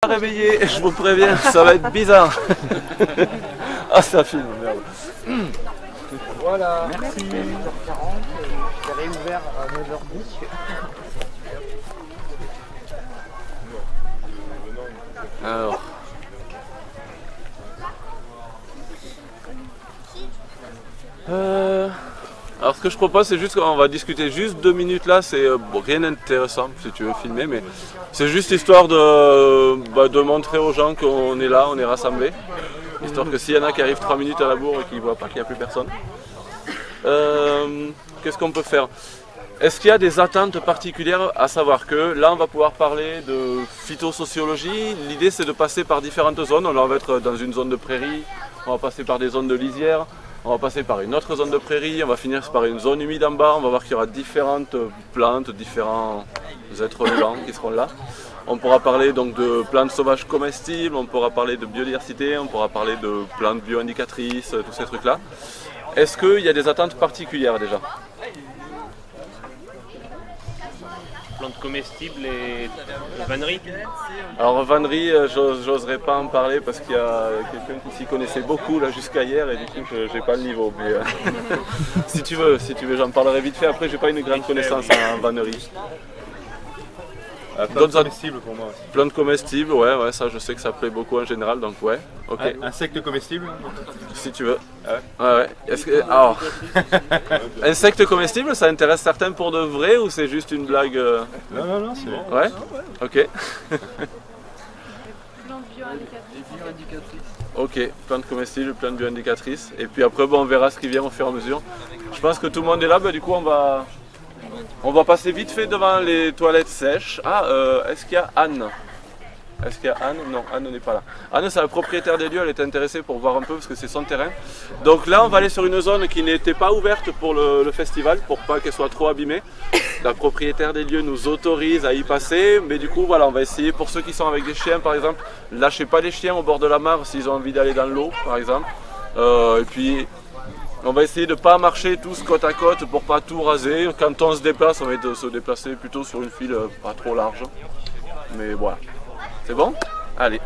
réveillé, je vous préviens, ça va être bizarre. Ah, ça filme, merde. Voilà, merci. 9h40, c'est réouvert à 9h10. Alors. Alors ce que je propose c'est juste qu'on va discuter juste 2 minutes là, c'est bon, rien d'intéressant si tu veux filmer, mais c'est juste histoire de montrer aux gens qu'on est là, on est rassemblés. Histoire que s'il y en a qui arrivent 3 minutes à la bourre et qui ne voient pas qu'il n'y a plus personne. Qu'est-ce qu'on peut faire? Est-ce qu'il y a des attentes particulières? À savoir que là on va pouvoir parler de phytosociologie. L'idée c'est de passer par différentes zones. Là on va être dans une zone de prairie, on va passer par des zones de lisière, on va passer par une autre zone de prairie, on va finir par une zone humide en bas. On va voir qu'il y aura différentes plantes, différents êtres vivants qui seront là. On pourra parler donc de plantes sauvages comestibles, on pourra parler de biodiversité, on pourra parler de plantes bioindicatrices, tous ces trucs là. Est-ce qu'il y a des attentes particulières déjà? Plantes comestibles et vannerie. Alors vannerie, j'oserais pas en parler parce qu'il y a quelqu'un qui s'y connaissait beaucoup là jusqu'à hier et du coup j'ai pas le niveau. Mais si tu veux, j'en parlerai vite fait. Après j'ai pas une grande connaissance en vannerie. Plantes comestibles pour moi aussi. Plantes comestibles, ouais, ça je sais que ça plaît beaucoup en général, donc ouais, ok. Insectes comestibles? Si tu veux. Ouais. Est-ce que, alors, insectes comestibles, ça intéresse certains pour de vrai ou c'est juste une blague? Non, c'est bon. Ouais. Ok. Plantes bioindicatrices. Ok, plantes comestibles, plantes bioindicatrices. Et puis après, bon, on verra ce qui vient au fur et à mesure. Je pense que tout le monde est là, du coup on va passer vite fait devant les toilettes sèches. Ah, est-ce qu'il y a Anne? Est-ce qu'il y a Anne? Non, Anne n'est pas là. Anne, c'est la propriétaire des lieux, elle est intéressée pour voir un peu parce que c'est son terrain. Donc là, on va aller sur une zone qui n'était pas ouverte pour le festival, pour pas qu'elle soit trop abîmée. La propriétaire des lieux nous autorise à y passer, mais du coup, voilà, on va essayer pour ceux qui sont avec des chiens, par exemple, lâchez pas les chiens au bord de la mare s'ils ont envie d'aller dans l'eau, par exemple. Et puis, on va essayer de ne pas marcher tous côte à côte pour pas tout raser. Quand on se déplace, on va se déplacer plutôt sur une file pas trop large. Mais voilà. C'est bon? Allez.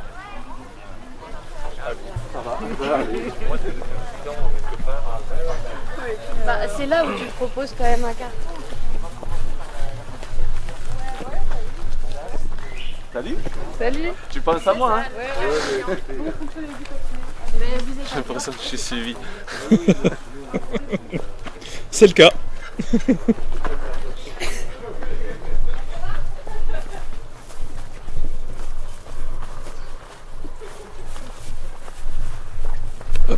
Ça va? Bah, c'est là où tu proposes quand même un carton. Salut? Salut. Tu penses à moi, hein? Ouais. J'ai l'impression que je suis suivi. C'est le cas. Hop.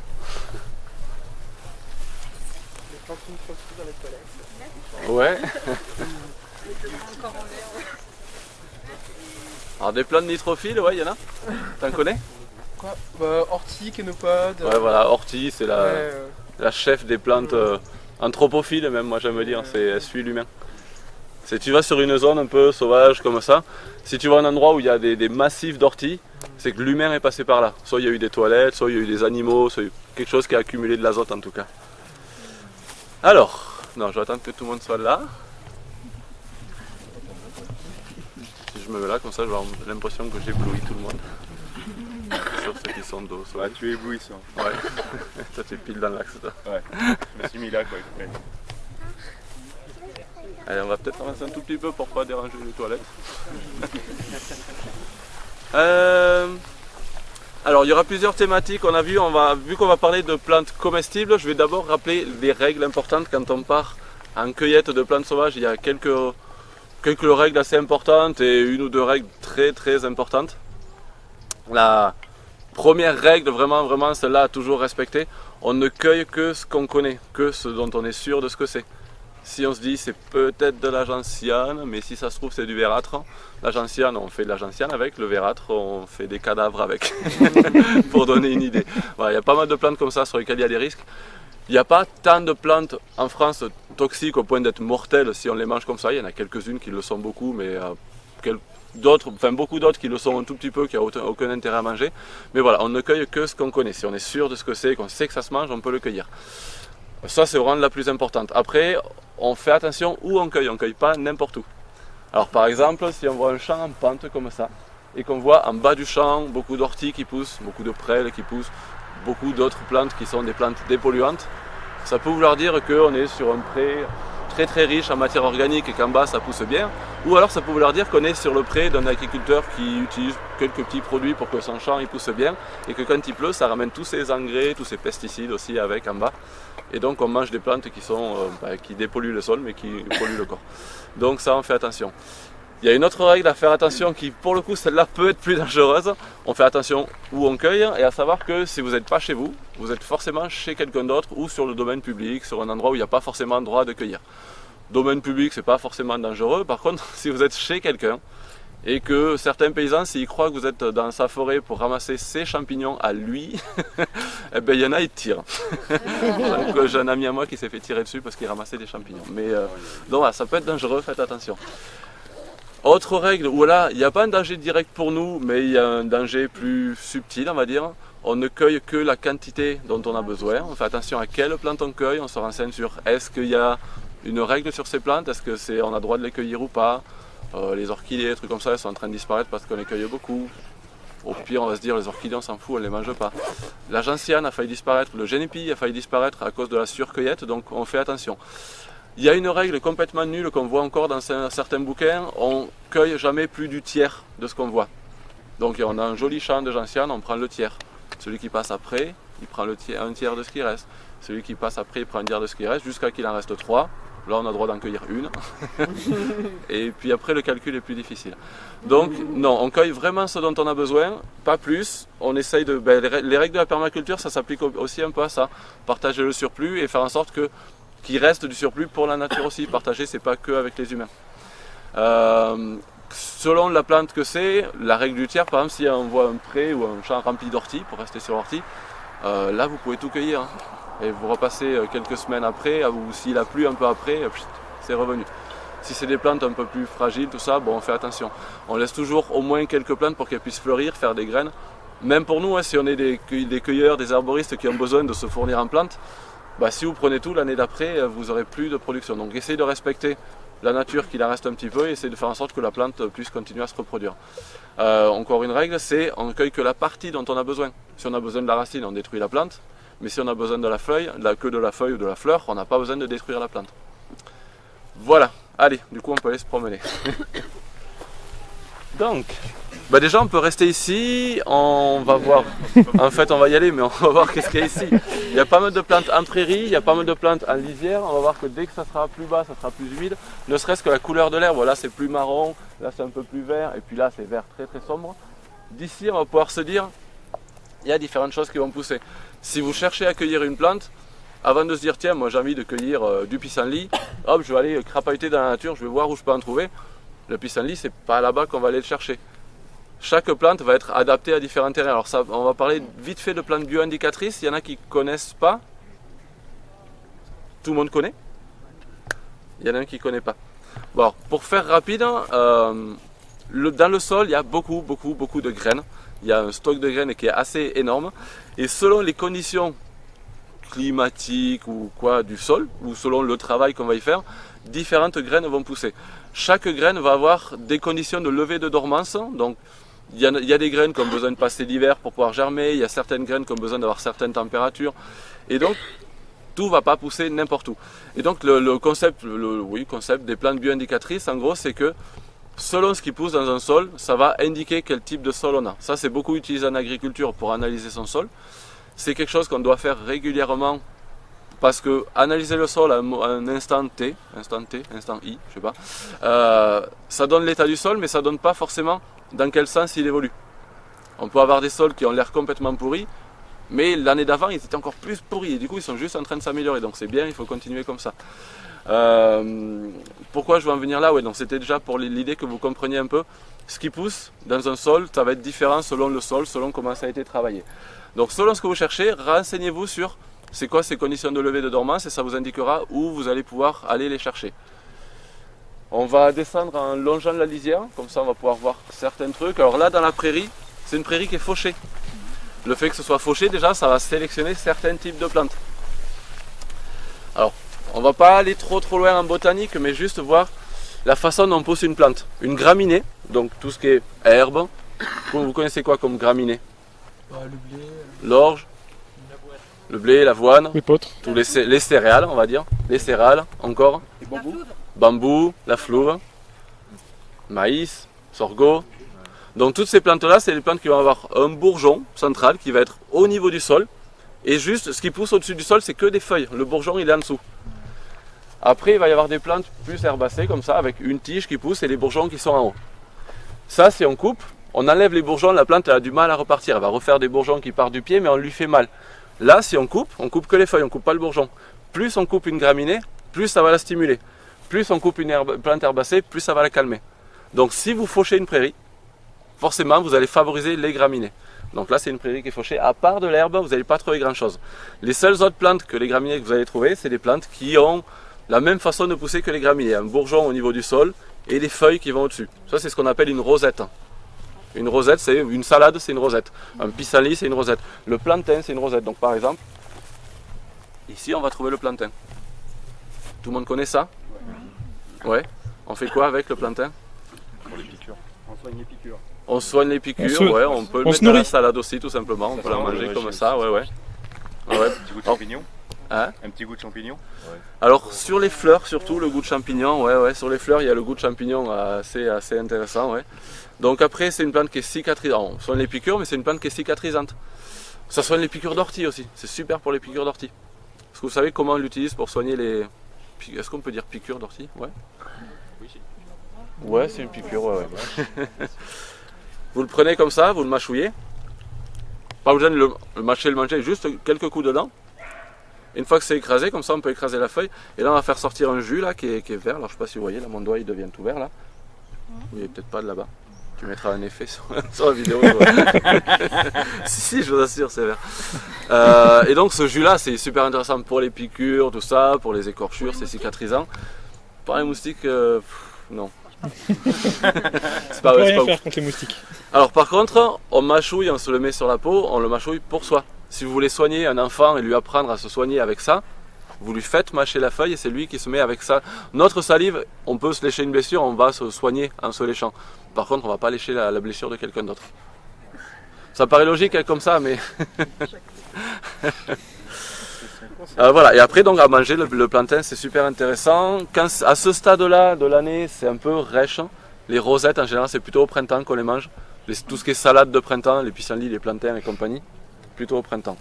Ouais. Alors des plantes nitrophiles, ouais, il y en a? T'en connais? Quoi? Bah, ortie, kénopode. Ouais, voilà, ortie, c'est la chef des plantes anthropophiles, même, moi j'aime dire, elle suit l'humain. Tu vas sur une zone un peu sauvage comme ça, si tu vois un endroit où il y a des massifs d'orties, c'est que l'humain est passé par là. Soit il y a eu des toilettes, soit il y a eu des animaux, soit il y a eu quelque chose qui a accumulé de l'azote en tout cas. Alors, non, je vais attendre que tout le monde soit là. Si je me mets là, comme ça, je vais avoir l'impression que j'éblouis tout le monde. Sauf ceux qui sont dos. Ouais, tu es éblouissant. Ouais. Toi, tu es pile dans l'axe, toi. Ouais. Je me suis mis là, quoi. Allez, on va peut-être avancer un tout petit peu pour pas déranger les toilettes. Alors, il y aura plusieurs thématiques. Vu qu'on va parler de plantes comestibles, je vais d'abord rappeler les règles importantes quand on part en cueillette de plantes sauvages. Il y a quelques règles assez importantes et une ou deux règles très très importantes. La première règle, vraiment celle-là à toujours respecter, on ne cueille que ce qu'on connaît, que ce dont on est sûr de ce que c'est. Si on se dit c'est peut-être de la gentiane, mais si ça se trouve c'est du vérâtre, la gentiane on fait de la gentiane avec, le vérâtre on fait des cadavres avec, pour donner une idée. Voilà, il y a pas mal de plantes comme ça sur lesquelles il y a des risques. Il n'y a pas tant de plantes en France toxiques au point d'être mortelles si on les mange comme ça, il y en a quelques-unes qui le sont beaucoup, mais beaucoup d'autres qui le sont un tout petit peu, qui n'ont aucun intérêt à manger. Mais voilà, on ne cueille que ce qu'on connaît. Si on est sûr de ce que c'est, qu'on sait que ça se mange, on peut le cueillir. Ça, c'est vraiment la plus importante. Après, on fait attention où on cueille pas n'importe où. Alors par exemple, si on voit un champ en pente comme ça, et qu'on voit en bas du champ beaucoup d'orties qui poussent, beaucoup de prêles qui poussent, beaucoup d'autres plantes qui sont des plantes dépolluantes, ça peut vouloir dire qu'on est sur un pré très très riche en matière organique et qu'en bas ça pousse bien, ou alors ça peut vouloir dire qu'on est sur le pré d'un agriculteur qui utilise quelques petits produits pour que son champ il pousse bien, et que quand il pleut ça ramène tous ses engrais, tous ses pesticides aussi avec en bas, et donc on mange des plantes qui sont qui dépolluent le sol mais qui polluent le corps. Donc ça on fait attention. Il y a une autre règle à faire attention qui, pour le coup, celle-là peut être plus dangereuse. On fait attention où on cueille, et à savoir que si vous n'êtes pas chez vous, vous êtes forcément chez quelqu'un d'autre ou sur le domaine public, sur un endroit où il n'y a pas forcément le droit de cueillir. Domaine public, c'est pas forcément dangereux. Par contre, si vous êtes chez quelqu'un et que certains paysans, s'ils croient que vous êtes dans sa forêt pour ramasser ses champignons à lui, eh ben, il y en a, ils tirent. Donc j'ai un ami à moi qui s'est fait tirer dessus parce qu'il ramassait des champignons. Mais donc voilà, ça peut être dangereux, faites attention. Autre règle, où là, il n'y a pas un danger direct pour nous, mais il y a un danger plus subtil, on va dire. On ne cueille que la quantité dont on a besoin. On fait attention à quelle plante on cueille. On se renseigne sur est-ce qu'il y a une règle sur ces plantes, est-ce qu'on a le droit de les cueillir ou pas. Les orchidées, des trucs comme ça, elles sont en train de disparaître parce qu'on les cueille beaucoup. Au pire, on va se dire les orchidées, on s'en fout, on ne les mange pas. La gentiane a failli disparaître, le génépi a failli disparaître à cause de la surcueillette, donc on fait attention. Il y a une règle complètement nulle qu'on voit encore dans certains bouquins, on cueille jamais plus du tiers de ce qu'on voit. Donc on a un joli champ de gentiane, on prend le tiers. Celui qui passe après, il prend un tiers de ce qui reste. Celui qui passe après, il prend un tiers de ce qui reste, jusqu'à qu'il en reste 3. Là, on a le droit d'en cueillir une. Et puis après, le calcul est plus difficile. Donc, non, on cueille vraiment ce dont on a besoin, pas plus. On essaye de... les règles de la permaculture, ça s'applique aussi un peu à ça. Partager le surplus et faire en sorte qu'il reste du surplus pour la nature aussi. Partager, c'est pas que avec les humains. Selon la plante que c'est, la règle du tiers, par exemple, si on voit un pré ou un champ rempli d'orties, pour rester sur l'ortie, là, vous pouvez tout cueillir. Hein. Et vous repassez quelques semaines après, ou s'il a plu un peu après, c'est revenu. Si c'est des plantes un peu plus fragiles, tout ça, bon, on fait attention. On laisse toujours au moins quelques plantes pour qu'elles puissent fleurir, faire des graines. Même pour nous, hein, si on est des cueilleurs, des herboristes qui ont besoin de se fournir en plantes, bah, si vous prenez tout, l'année d'après, vous n'aurez plus de production. Donc essayez de respecter la nature qu'il en reste un petit peu et essayez de faire en sorte que la plante puisse continuer à se reproduire. Encore une règle, c'est on ne cueille que la partie dont on a besoin. Si on a besoin de la racine, on détruit la plante. Mais si on a besoin de la feuille, que de la feuille ou de la fleur, on n'a pas besoin de détruire la plante. Voilà, allez, du coup on peut aller se promener. Donc, bah déjà on peut rester ici, on va voir, en fait on va y aller mais on va voir qu'est-ce qu'il y a ici. Il y a pas mal de plantes en prairie, il y a pas mal de plantes en lisière, on va voir que dès que ça sera plus bas, ça sera plus humide, ne serait-ce que la couleur de l'herbe, là c'est plus marron, là c'est un peu plus vert, et puis là c'est vert très très sombre. D'ici on va pouvoir se dire, il y a différentes choses qui vont pousser. Si vous cherchez à cueillir une plante, avant de se dire tiens moi j'ai envie de cueillir du pissenlit, hop je vais aller crapahuter dans la nature, je vais voir où je peux en trouver. Le pissenlit c'est pas là-bas qu'on va aller le chercher. Chaque plante va être adaptée à différents terrains. Alors ça, on va parler vite fait de plantes bio-indicatrices, il y en a qui ne connaissent pas. Tout le monde connaît? Il y en a un qui ne connaît pas. Bon, pour faire rapide, dans le sol il y a beaucoup de graines. Il y a un stock de graines qui est assez énorme et selon les conditions climatiques ou quoi du sol ou selon le travail qu'on va y faire, différentes graines vont pousser. Chaque graine va avoir des conditions de levée de dormance. Donc il y a des graines qui ont besoin de passer l'hiver pour pouvoir germer, il y a certaines graines qui ont besoin d'avoir certaines températures et donc tout ne va pas pousser n'importe où. Et donc le concept des plantes bio-indicatrices en gros c'est que selon ce qui pousse dans un sol, ça va indiquer quel type de sol on a. Ça, c'est beaucoup utilisé en agriculture pour analyser son sol. C'est quelque chose qu'on doit faire régulièrement parce que analyser le sol à un instant T, instant I, je sais pas, ça donne l'état du sol, mais ça ne donne pas forcément dans quel sens il évolue. On peut avoir des sols qui ont l'air complètement pourris, mais l'année d'avant, ils étaient encore plus pourris et du coup, ils sont juste en train de s'améliorer. Donc c'est bien, il faut continuer comme ça. Pourquoi je veux en venir là? Ouais, donc c'était déjà pour l'idée que vous compreniez un peu ce qui pousse dans un sol, ça va être différent selon le sol, selon comment ça a été travaillé. Donc selon ce que vous cherchez, renseignez-vous sur c'est quoi ces conditions de levée de dormance et ça vous indiquera où vous allez pouvoir aller les chercher. On va descendre en longeant la lisière, comme ça on va pouvoir voir certains trucs. Alors là dans la prairie, c'est une prairie qui est fauchée. Le fait que ce soit fauché déjà, ça va sélectionner certains types de plantes. Alors, on ne va pas aller trop loin en botanique, mais juste voir la façon dont pousse une plante. Une graminée, donc tout ce qui est herbe, Vous connaissez quoi comme graminées? L'orge, le blé, l'avoine, L'épeautre. tous les céréales, on va dire. Les céréales, encore. Bambou, la flouve, maïs, sorgho. Donc toutes ces plantes-là, c'est des plantes qui vont avoir un bourgeon central qui va être au niveau du sol. Et juste, ce qui pousse au-dessus du sol, c'est que des feuilles. Le bourgeon, il est en dessous. Après, il va y avoir des plantes plus herbacées, comme ça, avec une tige qui pousse et les bourgeons qui sont en haut. Ça, si on coupe, on enlève les bourgeons, la plante elle a du mal à repartir. Elle va refaire des bourgeons qui partent du pied, mais on lui fait mal. Là, si on coupe que les feuilles, on ne coupe pas le bourgeon. Plus on coupe une graminée, plus ça va la stimuler. Plus on coupe une plante herbacée, plus ça va la calmer. Donc si vous fauchez une prairie, forcément vous allez favoriser les graminées. Donc là c'est une prairie qui est fauchée. À part de l'herbe, vous n'allez pas trouver grand chose. Les seules autres plantes que les graminées que vous allez trouver, c'est des plantes qui ont la même façon de pousser que les graminées. Un bourgeon au niveau du sol et des feuilles qui vont au-dessus. Ça c'est ce qu'on appelle une rosette. Une rosette, c'est une salade, c'est une rosette. Un pissenlit, c'est une rosette. Le plantain, c'est une rosette. Donc par exemple, ici on va trouver le plantain. Tout le monde connaît ça? Ouais. On fait quoi avec le plantain? Pour les piqûres. On soigne les piqûres. On soigne les piqûres, ouais, on peut le mettre dans la salade aussi tout simplement. On peut la manger comme ça, ouais, ouais. Un petit goût de champignon. Hein? Un petit goût de champignon. Alors sur les fleurs surtout le goût de champignon, ouais, ouais, sur les fleurs il y a le goût de champignon assez intéressant, ouais. Donc après c'est une plante qui est cicatrisante, on soigne les piqûres mais c'est une plante qui est cicatrisante. Ça soigne les piqûres d'ortie aussi, c'est super pour les piqûres d'ortie. Est-ce que vous savez comment on l'utilise pour soigner les... Est-ce qu'on peut dire piqûres d'ortie? Ouais. Ouais, c'est une piqûre, ouais, ouais. Vous le prenez comme ça, vous le mâchouillez. Pas besoin de le mâcher, le manger, juste quelques coups dedans. Une fois que c'est écrasé, comme ça on peut écraser la feuille. Et là on va faire sortir un jus là qui est vert. Alors je sais pas si vous voyez, là mon doigt il devient tout vert là. Vous voyez peut-être pas de là-bas. Tu mettras un effet sur la vidéo. si, je vous assure, c'est vert. Et donc ce jus là c'est super intéressant pour les piqûres, tout ça, pour les écorchures, c'est cicatrisant. Pour les moustiques, non. C'est pas, rien faire contre les moustiques. Alors par contre, on mâchouille, on se le met sur la peau, on le mâchouille pour soi. Si vous voulez soigner un enfant et lui apprendre à se soigner avec ça, vous lui faites mâcher la feuille et c'est lui qui se met avec ça. Notre salive, on peut se lécher une blessure, on va se soigner en se léchant. Par contre, on ne va pas lécher la blessure de quelqu'un d'autre. Ça paraît logique comme ça, mais... voilà, et après donc à manger le plantain c'est super intéressant. Quand, à ce stade là de l'année c'est un peu rêche, les rosettes en général c'est plutôt au printemps qu'on les mange. Tout ce qui est salade de printemps, les pissenlits, les plantains et compagnie, plutôt au printemps.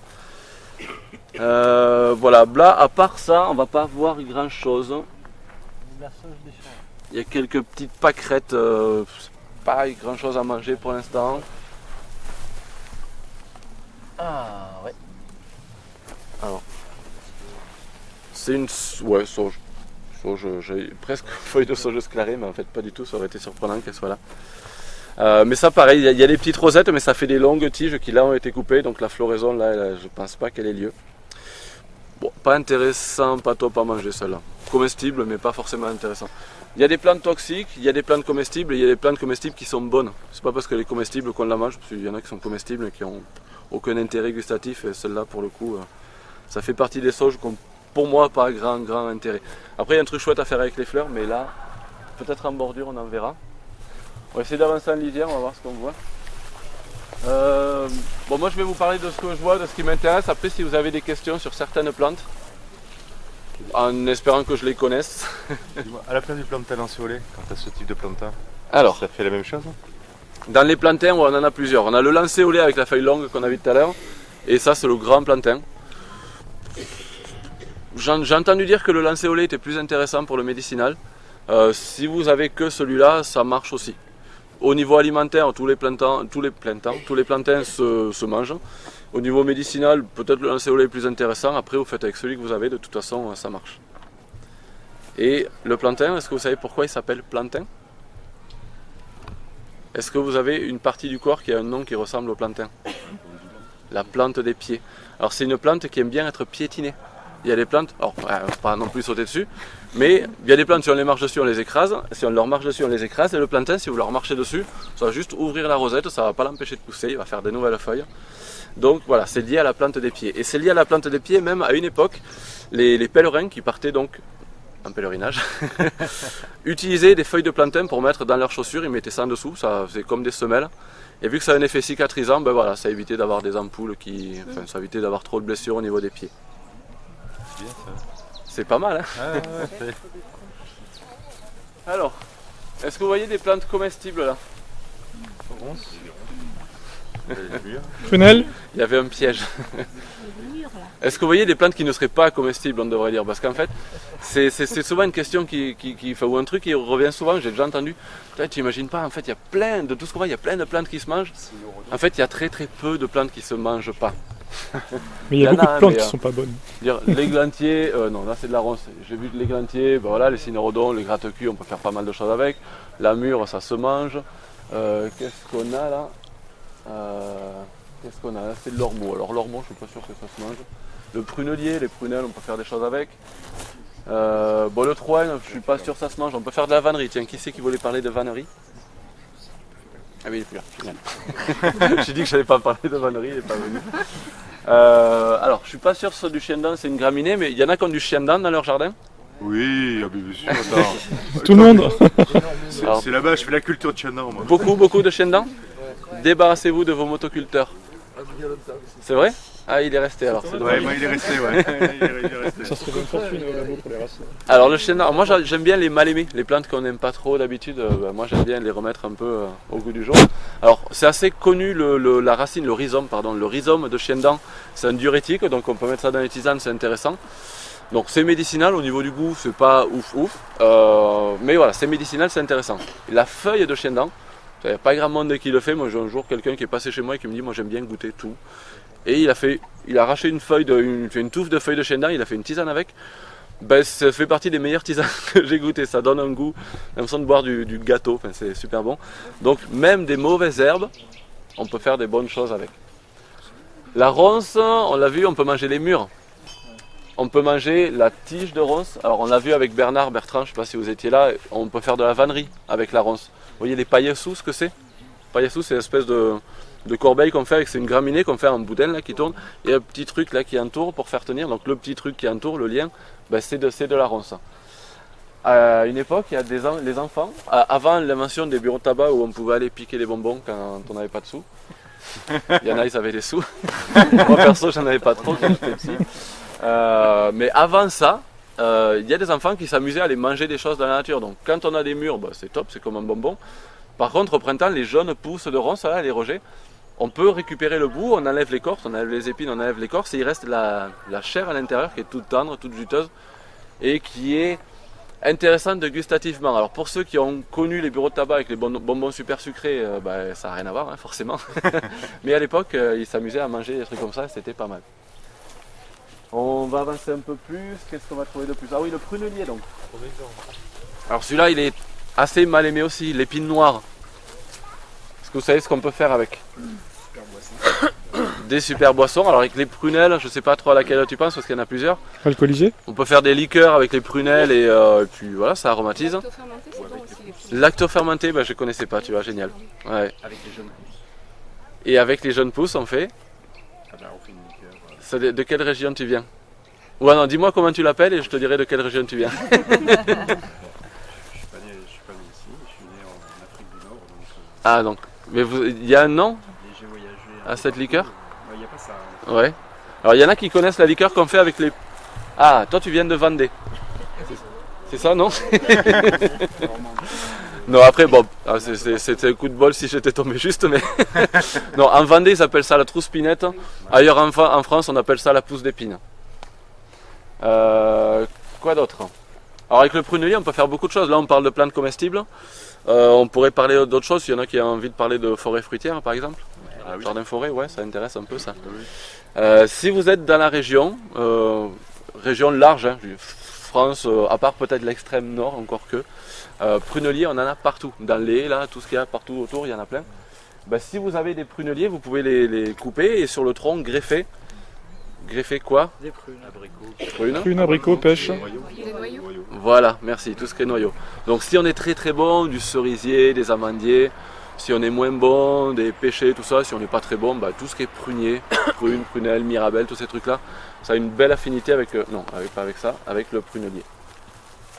Voilà, là à part ça on va pas voir grand chose. Il y a quelques petites pâquerettes, pas grand chose à manger pour l'instant. Ah ouais. Alors. C'est une sauge. J'ai presque feuille de sauge sclarée, mais en fait pas du tout, ça aurait été surprenant qu'elle soit là. Mais ça pareil, il y a des petites rosettes, mais ça fait des longues tiges qui là ont été coupées, donc la floraison là je pense pas qu'elle ait lieu. Bon, pas intéressant, pas top à manger celle-là. Comestible, mais pas forcément intéressant. Il y a des plantes toxiques, il y a des plantes comestibles, et il y a des plantes comestibles qui sont bonnes. C'est pas parce que les comestibles qu'on la mange, parce qu'il y en a qui sont comestibles et qui ont aucun intérêt gustatif, et celle-là pour le coup, ça fait partie des sauges qu'on pour moi pas grand intérêt. Après il y a un truc chouette à faire avec les fleurs, mais là, peut-être en bordure on en verra. On va essayer d'avancer en lisière, on va voir ce qu'on voit. Bon moi je vais vous parler de ce que je vois, de ce qui m'intéresse. Après si vous avez des questions sur certaines plantes, en espérant que je les connaisse. À la place du plantain lancéolé, quand tu as ce type de plantain, alors, ça fait la même chose? Dans les plantains, on en a plusieurs. On a le lancéolé avec la feuille longue qu'on a vu tout à l'heure, et ça c'est le grand plantain. J'ai entendu dire que le lancéolé était plus intéressant pour le médicinal. Si vous avez que celui-là, ça marche aussi. Au niveau alimentaire, tous les plantains se mangent. Au niveau médicinal, peut-être le lancéolé est plus intéressant. Après, vous faites avec celui que vous avez, de toute façon, ça marche. Et le plantain, est-ce que vous savez pourquoi il s'appelle plantain? Est-ce que vous avez une partie du corps qui a un nom qui ressemble au plantain? La plante des pieds. Alors c'est une plante qui aime bien être piétinée. Il y a des plantes, alors pas non plus sauter dessus, mais il y a des plantes, si on les marche dessus, on les écrase. Si on leur marche dessus, on les écrase. Et le plantain, si vous leur marchez dessus, ça va juste ouvrir la rosette, ça ne va pas l'empêcher de pousser, il va faire des nouvelles feuilles. Donc voilà, c'est lié à la plante des pieds. Et c'est lié à la plante des pieds, même à une époque, les pèlerins qui partaient donc en pèlerinage, utilisaient des feuilles de plantain pour mettre dans leurs chaussures, ils mettaient ça en dessous, ça faisait comme des semelles. Et vu que ça a un effet cicatrisant, ben voilà, ça évitait d'avoir des ampoules enfin, ça évitait d'avoir trop de blessures au niveau des pieds. C'est bien ça. C'est pas mal, hein? Ah, ouais, Alors, est-ce que vous voyez des plantes comestibles là? Prunelle. Il y avait un piège. Est-ce que vous voyez des plantes qui ne seraient pas comestibles, on devrait dire? Parce qu'en fait, c'est souvent une question ou un truc qui revient souvent, j'ai déjà entendu. Tu n'imagines pas, en fait, il y a plein de tout ce qu'on voit, il y a plein de plantes qui se mangent. En fait, il y a très très peu de plantes qui ne se mangent pas. Mais il y a beaucoup de plantes qui ne sont pas bonnes. L'églantier, non, là c'est de la ronce. J'ai vu de l'églantier, ben voilà, les cynorhodons, les gratte-culs, on peut faire pas mal de choses avec. La mûre, ça se mange. Qu'est-ce qu'on a là? Qu'est-ce qu'on a là? C'est de l'ormeau. Alors l'ormeau, je ne suis pas sûr que ça se mange. Le prunelier, les prunelles, on peut faire des choses avec. Bon, le troène, je ne suis pas sûr que ça se mange. On peut faire de la vannerie. Tiens, qui c'est qui voulait parler de vannerie? Ah oui, il est plus là. J'ai dit que je n'allais pas parler de vannerie, il n'est pas venu. Alors, je ne suis pas sûr que ce soit du chien-dent, c'est une graminée, mais il y en a qui ont du chien-dent dans leur jardin? Oui, bien sûr, attends. Tout le monde. C'est là-bas, je fais la culture de chien-dent, moi. Beaucoup de chien-dents? Débarrassez-vous de vos motoculteurs. C'est vrai? Ah, il est resté alors. Ouais, moi il est resté, ouais. Il est resté. Ça serait une fortune au labo pour les racines. Alors le chien-dent, moi j'aime bien les mal-aimés, les plantes qu'on n'aime pas trop d'habitude, moi j'aime bien les remettre un peu au goût du jour. Alors c'est assez connu la racine, le rhizome de chien-dent, c'est un diurétique, donc on peut mettre ça dans les tisanes, c'est intéressant. Donc c'est médicinal, au niveau du goût c'est pas ouf, mais voilà, c'est médicinal, c'est intéressant. Et la feuille de chien-dent, il n'y a pas grand monde qui le fait, moi j'ai un jour quelqu'un qui est passé chez moi et qui me dit moi j'aime bien goûter tout. Et il a arraché une touffe de feuilles de chien-dent, il a fait une tisane avec. Ben, ça fait partie des meilleures tisanes que j'ai goûtées, ça donne un goût, l'impression de boire du gâteau, enfin, c'est super bon. Donc même des mauvaises herbes, on peut faire des bonnes choses avec. La ronce, on l'a vu, on peut manger les mûres. On peut manger la tige de ronce. Alors on l'a vu avec Bertrand, je ne sais pas si vous étiez là, on peut faire de la vannerie avec la ronce. Vous voyez les paillessous, ce que c'est? Paillessous, c'est une espèce de corbeille qu'on fait avec, c'est une graminée qu'on fait en boudin là qui tourne et un petit truc là qui entoure pour faire tenir. Donc le petit truc qui entoure, le lien, ben, c'est de la ronce. À une époque, il y a les enfants, avant l'invention des bureaux de tabac où on pouvait aller piquer des bonbons quand on n'avait pas de sous. Il y en a, ils avaient des sous. Moi perso, j'en avais pas trop quand j'étais petit. Mais avant ça, il y a des enfants qui s'amusaient à aller manger des choses dans la nature. Donc quand on a des mûres, ben, c'est top, c'est comme un bonbon. Par contre, au printemps, les jeunes pousses de ronce, là, les rejets, on peut récupérer le bout, on enlève l'écorce, on enlève les épines, on enlève l'écorce et il reste la chair à l'intérieur qui est toute tendre, toute juteuse et qui est intéressante gustativement. Alors pour ceux qui ont connu les bureaux de tabac avec les bonbons super sucrés, ben, ça n'a rien à voir hein, forcément. Mais à l'époque, ils s'amusaient à manger des trucs comme ça et c'était pas mal. On va avancer un peu plus, qu'est-ce qu'on va trouver de plus? Ah oui, le prunelier donc. Alors celui-là, il est assez mal aimé aussi, l'épine noire. Est-ce que vous savez ce qu'on peut faire avec? Des super boissons. Alors avec les prunelles, je ne sais pas trop à laquelle tu penses parce qu'il y en a plusieurs. Alcoolisé. On peut faire des liqueurs avec les prunelles et puis voilà, ça aromatise. Lactofermenté, c'est bon aussi. Lactofermenté, ben, je ne connaissais pas, tu vois, génial. Ouais. Avec les jeunes pousses. Et avec les jeunes pousses, on fait? Ah ben, on fait une liqueur. Ça, de quelle région tu viens? Ouais, non, dis-moi comment tu l'appelles et je te dirai de quelle région tu viens. Je suis pas né ici, je suis né en Afrique du Nord. Donc, Ah donc, mais il y a un nom J'ai voyagé à cette liqueur? Il n'y a pas ça. Hein. Ouais. Alors il y en a qui connaissent la liqueur qu'on fait avec les... Ah, toi tu viens de Vendée. C'est ça, non? Non, après, bon, c'était un coup de bol si j'étais tombé juste, mais... Non, en Vendée, ils appellent ça la trouspinette. Ailleurs en France, on appelle ça la pousse d'épine. Quoi d'autre? Alors avec le prunelier, on peut faire beaucoup de choses. Là, on parle de plantes comestibles. On pourrait parler d'autres choses. S'il y en a qui ont envie de parler de forêt fruitière, par exemple. Ah oui. Jardin forêt, ouais, ça intéresse un peu ça. oui. Si vous êtes dans la région, région large, hein, France, à part peut-être l'extrême nord, encore que, pruneliers, on en a partout. Dans les, là, tout ce qu'il y a partout autour, il y en a plein. Ben, si vous avez des pruneliers, vous pouvez les couper et sur le tronc greffer. Greffer quoi? Des prunes, abricots. Prunes. Prune, abricot, pêche. Des noyaux. Voilà, merci, tout ce qui est noyau. Donc si on est très très bon, du cerisier, des amandiers, si on est moins bon, des pêchers, tout ça, si on n'est pas très bon, bah, tout ce qui est prunier, prune, prunelle, mirabelle, tous ces trucs-là, ça a une belle affinité avec, non, pas avec ça, avec le prunelier.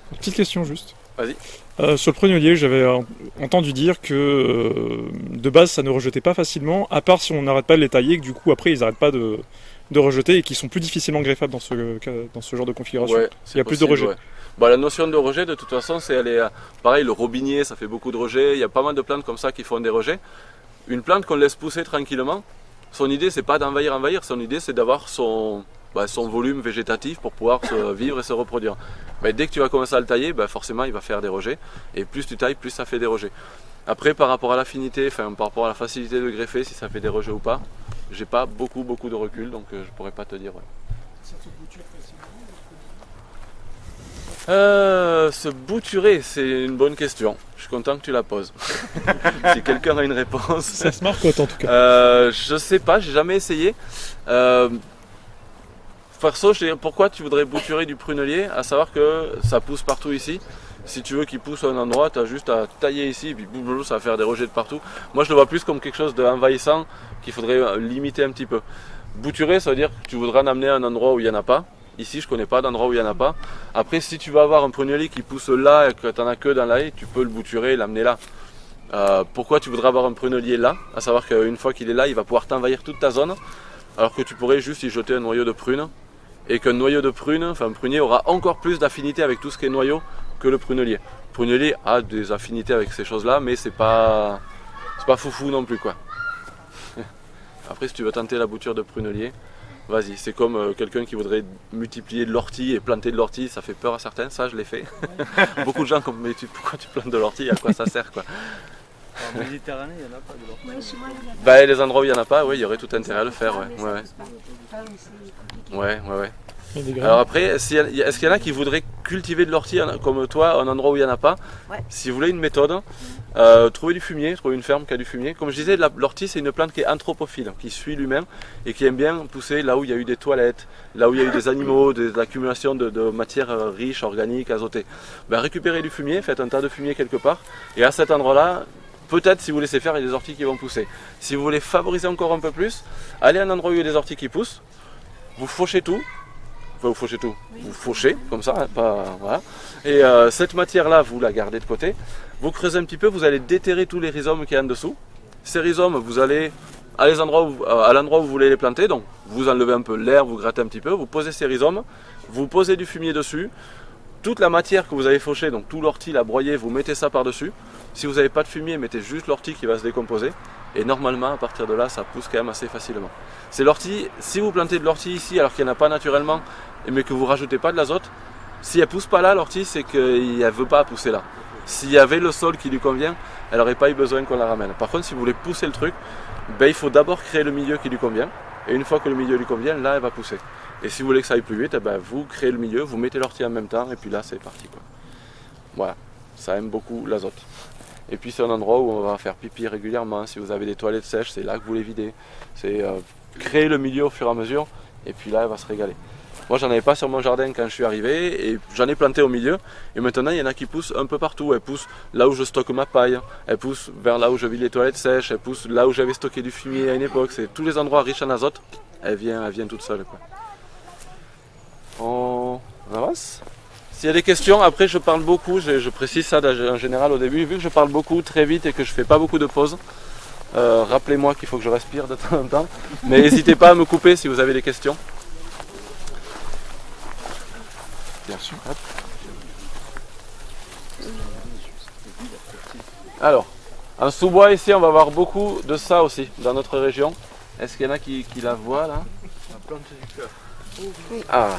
Une petite question juste. Vas-y. Sur le prunellier, j'avais entendu dire que de base ça ne rejetait pas facilement, à part si on n'arrête pas de les tailler, et que du coup après ils n'arrêtent pas de rejeter et qu'ils sont plus difficilement greffables dans ce genre de configuration. Ouais, Il y a plus de rejet. Ouais. Bah, la notion de rejet, de toute façon, pareil, le robinier, ça fait beaucoup de rejets. Il y a pas mal de plantes comme ça qui font des rejets. Une plante qu'on laisse pousser tranquillement, son idée, c'est pas d'envahir, son idée, c'est d'avoir son volume végétatif pour pouvoir vivre et se reproduire. Mais dès que tu vas commencer à le tailler, forcément, il va faire des rejets. Et plus tu tailles, plus ça fait des rejets. Après, par rapport à l'affinité, par rapport à la facilité de greffer, si ça fait des rejets ou pas, j'ai pas beaucoup de recul, donc je pourrais pas te dire. Ouais. Se bouturer, c'est une bonne question. Je suis content que tu la poses. Si quelqu'un a une réponse. Ça se marque en tout cas. Je sais pas, j'ai jamais essayé. Perso, pourquoi tu voudrais bouturer du prunellier? À savoir que ça pousse partout ici. Si tu veux qu'il pousse à un endroit, tu as juste à tailler ici, et puis boum, ça va faire des rejets de partout. Moi, je le vois plus comme quelque chose d'envahissant qu'il faudrait limiter un petit peu. Bouturer, ça veut dire que tu voudras en amener à un endroit où il n'y en a pas. Ici, je connais pas d'endroit où il n'y en a pas. Après, si tu vas avoir un prunellier qui pousse là et que tu n'en as que dans la haie, tu peux le bouturer et l'amener là. Pourquoi tu voudrais avoir un prunellier là? À savoir qu'une fois qu'il est là, il va pouvoir t'envahir toute ta zone, alors que tu pourrais juste y jeter un noyau de prune. Et qu'un noyau de prune, un prunier aura encore plus d'affinité avec tout ce qui est noyau que le prunellier. Le prunellier a des affinités avec ces choses-là, mais c'est pas foufou non plus, quoi. Après, si tu veux tenter la bouture de prunellier, vas-y. C'est comme quelqu'un qui voudrait multiplier de l'ortie et planter de l'ortie, ça fait peur à certains, ça je l'ai fait. Beaucoup de gens comme, mais pourquoi tu plantes de l'ortie, à quoi ça sert, quoi? En Méditerranée, il n'y en a pas de l'ortie. Les endroits où il n'y en a pas, il y aurait tout intérêt à le faire, ouais. Alors après, est-ce qu'il y en a qui voudraient cultiver de l'ortie comme toi, un endroit où il n'y en a pas? Si vous voulez une méthode, trouvez du fumier, trouvez une ferme qui a du fumier. Comme je disais, l'ortie c'est une plante qui est anthropophile, qui suit l'humain et qui aime bien pousser là où il y a eu des toilettes, là où il y a eu des animaux, de l'accumulation de matières riches, organiques, azotées. Récupérez du fumier, faites un tas de fumier quelque part et à cet endroit-là, peut-être si vous laissez faire, il y a des orties qui vont pousser. Si vous voulez favoriser encore un peu plus, allez à un endroit où il y a des orties qui poussent, vous fauchez tout. Enfin, vous fauchez comme ça, voilà. Et cette matière-là, vous la gardez de côté. Vous creusez un petit peu, vous allez déterrer tous les rhizomes qu'il y a en dessous. Ces rhizomes, vous allez à l'endroit où vous voulez les planter. Donc, vous enlevez un peu l'air, vous grattez un petit peu, vous posez ces rhizomes, vous posez du fumier dessus. Toute la matière que vous avez fauchée, donc tout l'ortie, la broyée, vous mettez ça par-dessus. Si vous n'avez pas de fumier, mettez juste l'ortie qui va se décomposer. Et normalement, à partir de là, ça pousse quand même assez facilement. C'est l'ortie, si vous plantez de l'ortie ici alors qu'il n'y en a pas naturellement, mais que vous ne rajoutez pas de l'azote, si elle ne pousse pas là, l'ortie, c'est qu'elle ne veut pas pousser là. S'il y avait le sol qui lui convient, elle n'aurait pas eu besoin qu'on la ramène. Par contre, si vous voulez pousser le truc, il faut d'abord créer le milieu qui lui convient. Et une fois que le milieu lui convient, là, elle va pousser. Et si vous voulez que ça aille plus vite, vous créez le milieu, vous mettez l'ortie en même temps, et puis là, c'est parti, quoi. Voilà, ça aime beaucoup l'azote. Et puis c'est un endroit où on va faire pipi régulièrement. Si vous avez des toilettes sèches, c'est là que vous les videz. C'est créer le milieu au fur et à mesure, et puis là, elle va se régaler. Moi, j'en avais pas sur mon jardin quand je suis arrivé, et j'en ai planté au milieu. Et maintenant, il y en a qui poussent un peu partout. Elles poussent là où je stocke ma paille, elles poussent vers là où je vide les toilettes sèches, elles poussent là où j'avais stocké du fumier à une époque. C'est tous les endroits riches en azote. Elle vient toute seule, quoi. On avance. S'il y a des questions, après je parle beaucoup, je précise ça en général au début, vu que je parle beaucoup très vite et que je fais pas beaucoup de pauses, rappelez-moi qu'il faut que je respire de temps en temps, mais n'hésitez pas à me couper si vous avez des questions. Bien sûr. Hop. Alors, en sous-bois ici, on va avoir beaucoup de ça aussi dans notre région. Est-ce qu'il y en a qui la voient là? La plante du cœur. Ah.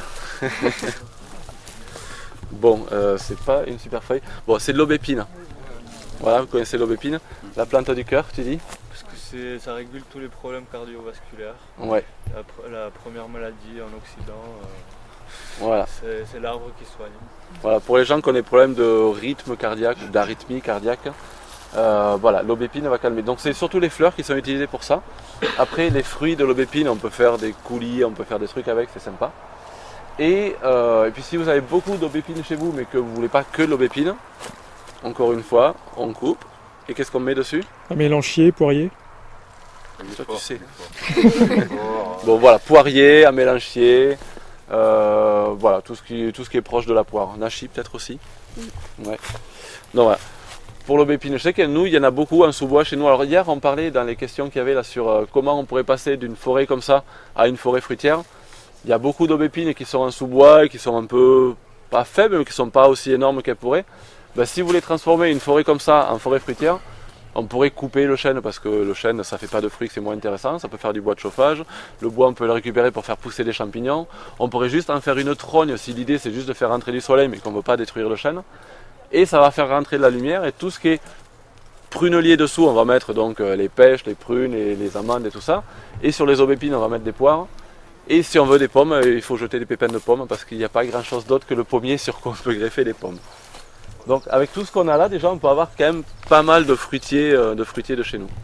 Bon, c'est pas une super feuille. Bon, c'est de l'aubépine. Voilà, vous connaissez l'aubépine. La plante du cœur, tu dis? Parce que ça régule tous les problèmes cardiovasculaires. Ouais. La première maladie en Occident, voilà. c'est l'arbre qui soigne. Voilà, pour les gens qui ont des problèmes de rythme cardiaque ou d'arythmie cardiaque, voilà, l'aubépine va calmer. Donc c'est surtout les fleurs qui sont utilisées pour ça. Après, les fruits de l'aubépine, on peut faire des coulis, on peut faire des trucs avec, c'est sympa. Et puis si vous avez beaucoup d'aubépine chez vous mais que vous ne voulez pas que de l'aubépine, encore une fois, on coupe. Et qu'est-ce qu'on met dessus? Un mélanchier, poirier. Toi tu sais. Bon voilà, poirier, amélanchier, voilà, tout ce qui est proche de la poire. Nachi peut-être aussi. Ouais. Donc voilà. Pour l'aubépine, je sais que nous, il y en a beaucoup en sous-bois chez nous. Alors hier, on parlait dans les questions qu'il y avait là sur comment on pourrait passer d'une forêt comme ça à une forêt fruitière. Il y a beaucoup d'aubépines qui sont en sous-bois et qui sont un peu, pas faibles, mais qui ne sont pas aussi énormes qu'elles pourraient. Ben, si vous voulez transformer une forêt comme ça en forêt fruitière, on pourrait couper le chêne parce que le chêne, ça ne fait pas de fruits, c'est moins intéressant. Ça peut faire du bois de chauffage. Le bois, on peut le récupérer pour faire pousser des champignons. On pourrait juste en faire une trogne si l'idée c'est juste de faire rentrer du soleil mais qu'on ne veut pas détruire le chêne. Et ça va faire rentrer de la lumière et tout ce qui est prunelier dessous, on va mettre donc les pêches, les prunes, les amandes et tout ça. Et sur les aubépines, on va mettre des poires. Et si on veut des pommes, il faut jeter des pépins de pommes parce qu'il n'y a pas grand chose d'autre que le pommier sur quoi on peut greffer des pommes. Donc avec tout ce qu'on a là, déjà on peut avoir quand même pas mal de fruitiers de chez nous.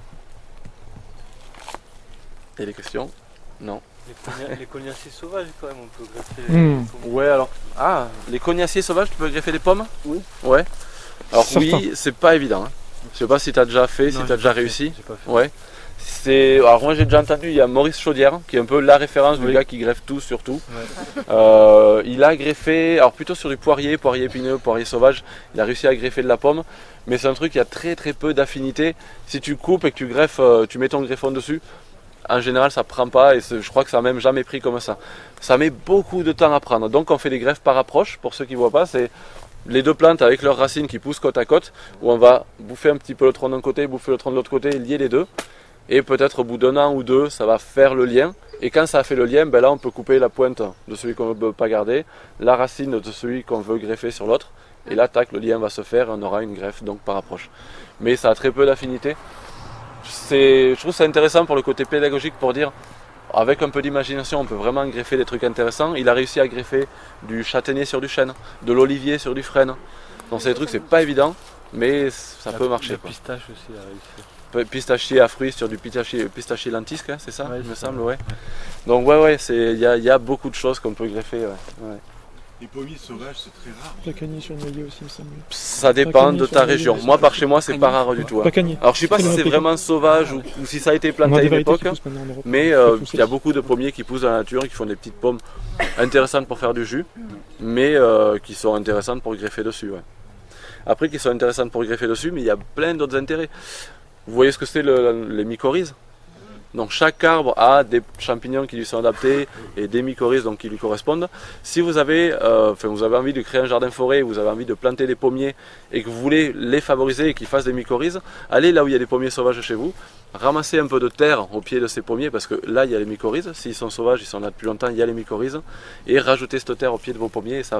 Et les questions? Non. Les cognaciers sauvages quand même, on peut greffer les pommes. Ouais alors. Ah, les cognaciers sauvages, tu peux greffer des pommes? Oui. Ouais. Alors Certain. oui, c'est pas évident. Hein. Je sais pas si tu as déjà fait, si tu as déjà réussi. J'ai pas fait. Ouais. Alors moi j'ai déjà entendu, il y a Maurice Chaudière qui est un peu la référence du gars qui greffe tout sur tout. Ouais. Il a greffé, alors plutôt sur du poirier épineux, poirier sauvage, il a réussi à greffer de la pomme, mais c'est un truc qui a très peu d'affinité. Si tu coupes et que tu greffes, tu mets ton greffon dessus, en général ça prend pas et je crois que ça n'a même jamais pris comme ça. Ça met beaucoup de temps à prendre, donc on fait des greffes par approche, pour ceux qui ne voient pas, c'est les deux plantes avec leurs racines qui poussent côte à côte, où on va bouffer un petit peu le tronc d'un côté, bouffer le tronc de l'autre côté et lier les deux. Et peut-être au bout d'un an ou deux, ça va faire le lien. Et quand ça a fait le lien, ben là on peut couper la pointe de celui qu'on ne veut pas garder, la racine de celui qu'on veut greffer sur l'autre. Et là, tac, le lien va se faire et on aura une greffe donc par approche. Mais ça a très peu d'affinité. Je trouve ça intéressant pour le côté pédagogique pour dire, avec un peu d'imagination, on peut vraiment greffer des trucs intéressants. Il a réussi à greffer du châtaignier sur du chêne, de l'olivier sur du frêne. Donc c'est des trucs, c'est pas évident, mais ça peut marcher. La Quoi. pistache aussi a réussi. Pistachier à fruits sur du pistachier lentisque, hein, c'est ça, Ouais, il me c'est semble, ça. ouais. Donc ouais, il y a beaucoup de choses qu'on peut greffer. Ouais. Les pommiers sauvages, c'est très rare. Placanier sur noyer aussi, il me semble. Ça dépend de ta région. Moi, par chez moi, c'est pas rare du tout. Hein. Placanier. Alors je sais pas si c'est vraiment sauvage ou si ça a été planté à une époque, mais il y a beaucoup de pommiers qui poussent dans la nature, qui font des petites pommes intéressantes pour faire du jus, mais qui sont intéressantes pour greffer dessus. Ouais. Après, qui sont intéressantes pour greffer dessus, mais il y a plein d'autres intérêts. Vous voyez ce que c'est les mycorhizes? Donc chaque arbre a des champignons qui lui sont adaptés et des mycorhizes donc, qui lui correspondent. Si vous avez, vous avez envie de créer un jardin forêt, vous avez envie de planter des pommiers et que vous voulez les favoriser et qu'ils fassent des mycorhizes, allez là où il y a des pommiers sauvages chez vous, ramassez un peu de terre au pied de ces pommiers parce que là il y a les mycorhizes. S'ils sont sauvages, ils sont là depuis longtemps, il y a les mycorhizes. Et rajoutez cette terre au pied de vos pommiers et ça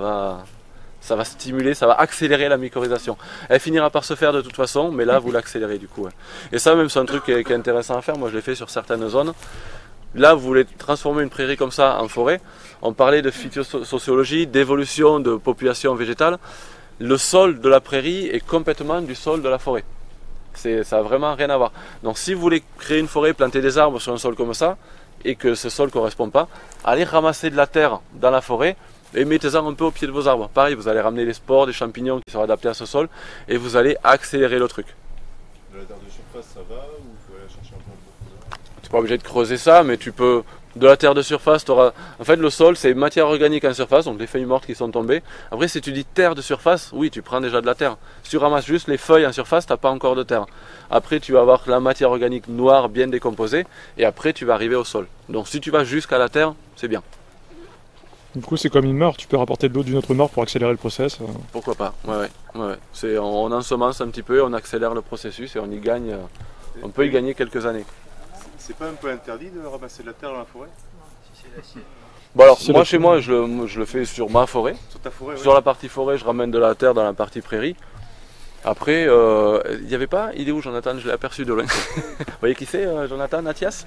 va stimuler, ça va accélérer la mycorhisation. Elle finira par se faire de toute façon, mais là vous l'accélérez du coup. Ouais. Et ça même c'est un truc qui est intéressant à faire, moi je l'ai fait sur certaines zones. Là vous voulez transformer une prairie comme ça en forêt, on parlait de phytosociologie, d'évolution de population végétale. Le sol de la prairie est complètement du sol de la forêt. Ça n'a vraiment rien à voir. Donc si vous voulez créer une forêt, planter des arbres sur un sol comme ça, et que ce sol ne correspond pas, allez ramasser de la terre dans la forêt, et mettez-en un peu au pied de vos arbres. Pareil, vous allez ramener des spores, des champignons qui sont adaptés à ce sol et vous allez accélérer le truc. De la terre de surface, ça va ou il faut aller chercher un peu en profondeur? Tu n'es pas obligé de creuser ça, mais tu peux... De la terre de surface, tu auras... En fait, le sol, c'est matière organique en surface, donc les feuilles mortes qui sont tombées. Après, si tu dis terre de surface, oui, tu prends déjà de la terre. Si tu ramasses juste les feuilles en surface, tu n'as pas encore de terre. Après, tu vas avoir la matière organique noire bien décomposée et après, tu vas arriver au sol. Donc, si tu vas jusqu'à la terre, c'est bien. Du coup, c'est comme une mare, tu peux rapporter de l'eau d'une autre mare pour accélérer le process. Pourquoi pas, ouais. On ensemence un petit peu, on accélère le processus et on y gagne, on peut y gagner quelques années. C'est pas un peu interdit de ramasser de la terre dans la forêt? Bon alors, C'est moi le- chez moi, je le fais sur ma forêt. Sur ta forêt, Sur la partie forêt, je ramène de la terre dans la partie prairie. Après, il n'y avait pas, il est où Jonathan? Je l'ai aperçu de loin. Vous voyez qui c'est, Jonathan, Mathias?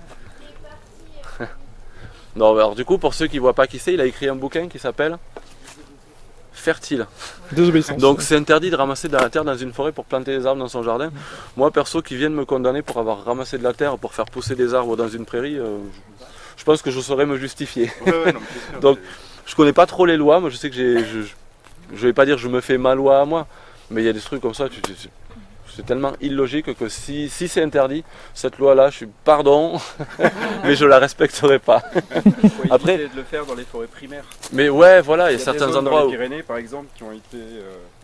Non, alors du coup, pour ceux qui ne voient pas qui c'est, il a écrit un bouquin qui s'appelle Fertile. Désobéissance. Donc c'est interdit de ramasser de la terre dans une forêt pour planter des arbres dans son jardin. Moi perso qui viennent me condamner pour avoir ramassé de la terre pour faire pousser des arbres dans une prairie, je pense que je saurais me justifier. Ouais, non, mais c'est sûr, Donc je connais pas trop les lois, moi je sais que je vais pas dire que je me fais ma loi à moi, mais il y a des trucs comme ça, c'est tellement illogique que si c'est interdit, cette loi-là, je suis pardon, mais je la respecterai pas. Après- Après, de le faire dans les forêts primaires. Mais ouais, voilà, il y a des certains zones endroits dans où... les Pyrénées, par exemple, qui ont été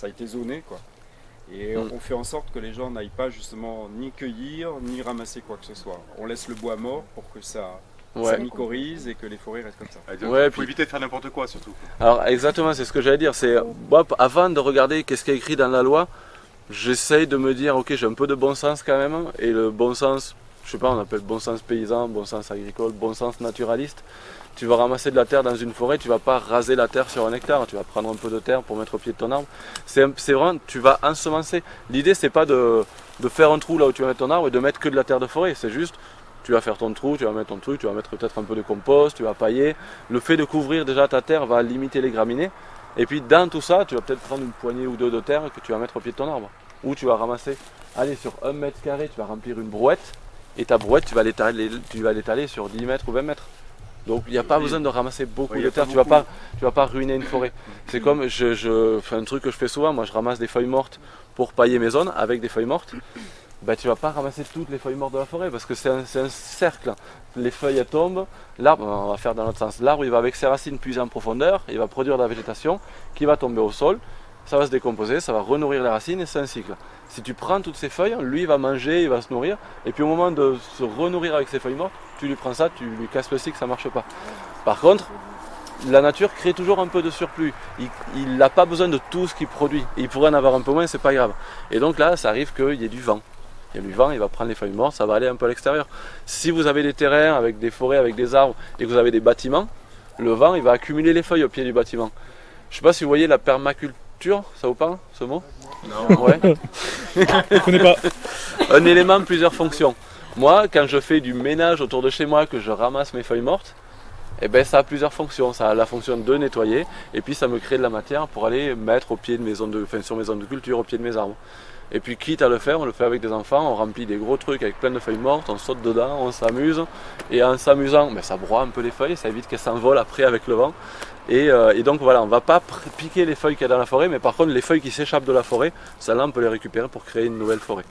ça a été zoné quoi. Et on fait en sorte que les gens n'aillent pas justement ni cueillir, ni ramasser quoi que ce soit. On laisse le bois mort pour que ça mycorhize et que les forêts restent comme ça. Il faut éviter de faire n'importe quoi surtout. Alors exactement, c'est ce que j'allais dire. C'est moi, avant de regarder qu'est-ce qui est écrit dans la loi, j'essaye de me dire ok, j'ai un peu de bon sens quand même. Et le bon sens, je sais pas, on appelle bon sens paysan, bon sens agricole, bon sens naturaliste. Tu vas ramasser de la terre dans une forêt, tu vas pas raser la terre sur un hectare, tu vas prendre un peu de terre pour mettre au pied de ton arbre. C'est vraiment, tu vas ensemencer. L'idée c'est pas de faire un trou là où tu vas mettre ton arbre et de mettre que de la terre de forêt, c'est juste, tu vas faire ton trou, tu vas mettre ton truc, tu vas mettre peut-être un peu de compost, tu vas pailler. Le fait de couvrir déjà ta terre va limiter les graminées. Et puis dans tout ça, tu vas peut-être prendre une poignée ou deux de terre que tu vas mettre au pied de ton arbre. Ou tu vas ramasser, allez sur 1 mètre carré, tu vas remplir une brouette, et ta brouette tu vas l'étaler sur 10 mètres ou 20 mètres. Donc il n'y a pas besoin de ramasser beaucoup de terre, tu vas pas ruiner une forêt. C'est comme, je fais un truc que je fais souvent, moi je ramasse des feuilles mortes pour pailler mes zones avec des feuilles mortes. Ben, tu ne vas pas ramasser toutes les feuilles mortes de la forêt parce que c'est un cercle. Les feuilles elles tombent, l'arbre, on va faire dans l'autre sens. L'arbre il va avec ses racines puiser en profondeur, il va produire de la végétation qui va tomber au sol, ça va se décomposer, ça va renourrir les racines et c'est un cycle. Si tu prends toutes ces feuilles, lui il va manger, il va se nourrir, et puis au moment de se renourrir avec ses feuilles mortes, tu lui prends ça, tu lui casses le cycle, ça ne marche pas. Par contre, la nature crée toujours un peu de surplus. Il n'a pas besoin de tout ce qu'il produit. Il pourrait en avoir un peu moins, c'est pas grave. Et donc là, ça arrive qu'il y ait du vent. Il y a du vent, il va prendre les feuilles mortes, ça va aller un peu à l'extérieur. Si vous avez des terrains avec des forêts, avec des arbres, et que vous avez des bâtiments, le vent il va accumuler les feuilles au pied du bâtiment. Je ne sais pas si vous voyez la permaculture, ça vous parle ce mot? Non. Ouais. Je ne connais pas. Un élément, plusieurs fonctions. Moi, quand je fais du ménage autour de chez moi, que je ramasse mes feuilles mortes, eh ben, ça a plusieurs fonctions. Ça a la fonction de nettoyer, et puis ça me crée de la matière pour aller mettre au pied de mes zones de, sur mes zones de culture, au pied de mes arbres. Et puis quitte à le faire, on le fait avec des enfants, on remplit des gros trucs avec plein de feuilles mortes, on saute dedans, on s'amuse. Et en s'amusant, ben, ça broie un peu les feuilles, ça évite qu'elles s'envolent après avec le vent. Et donc voilà, on ne va pas piquer les feuilles qu'il y a dans la forêt, mais par contre les feuilles qui s'échappent de la forêt, celles-là on peut les récupérer pour créer une nouvelle forêt.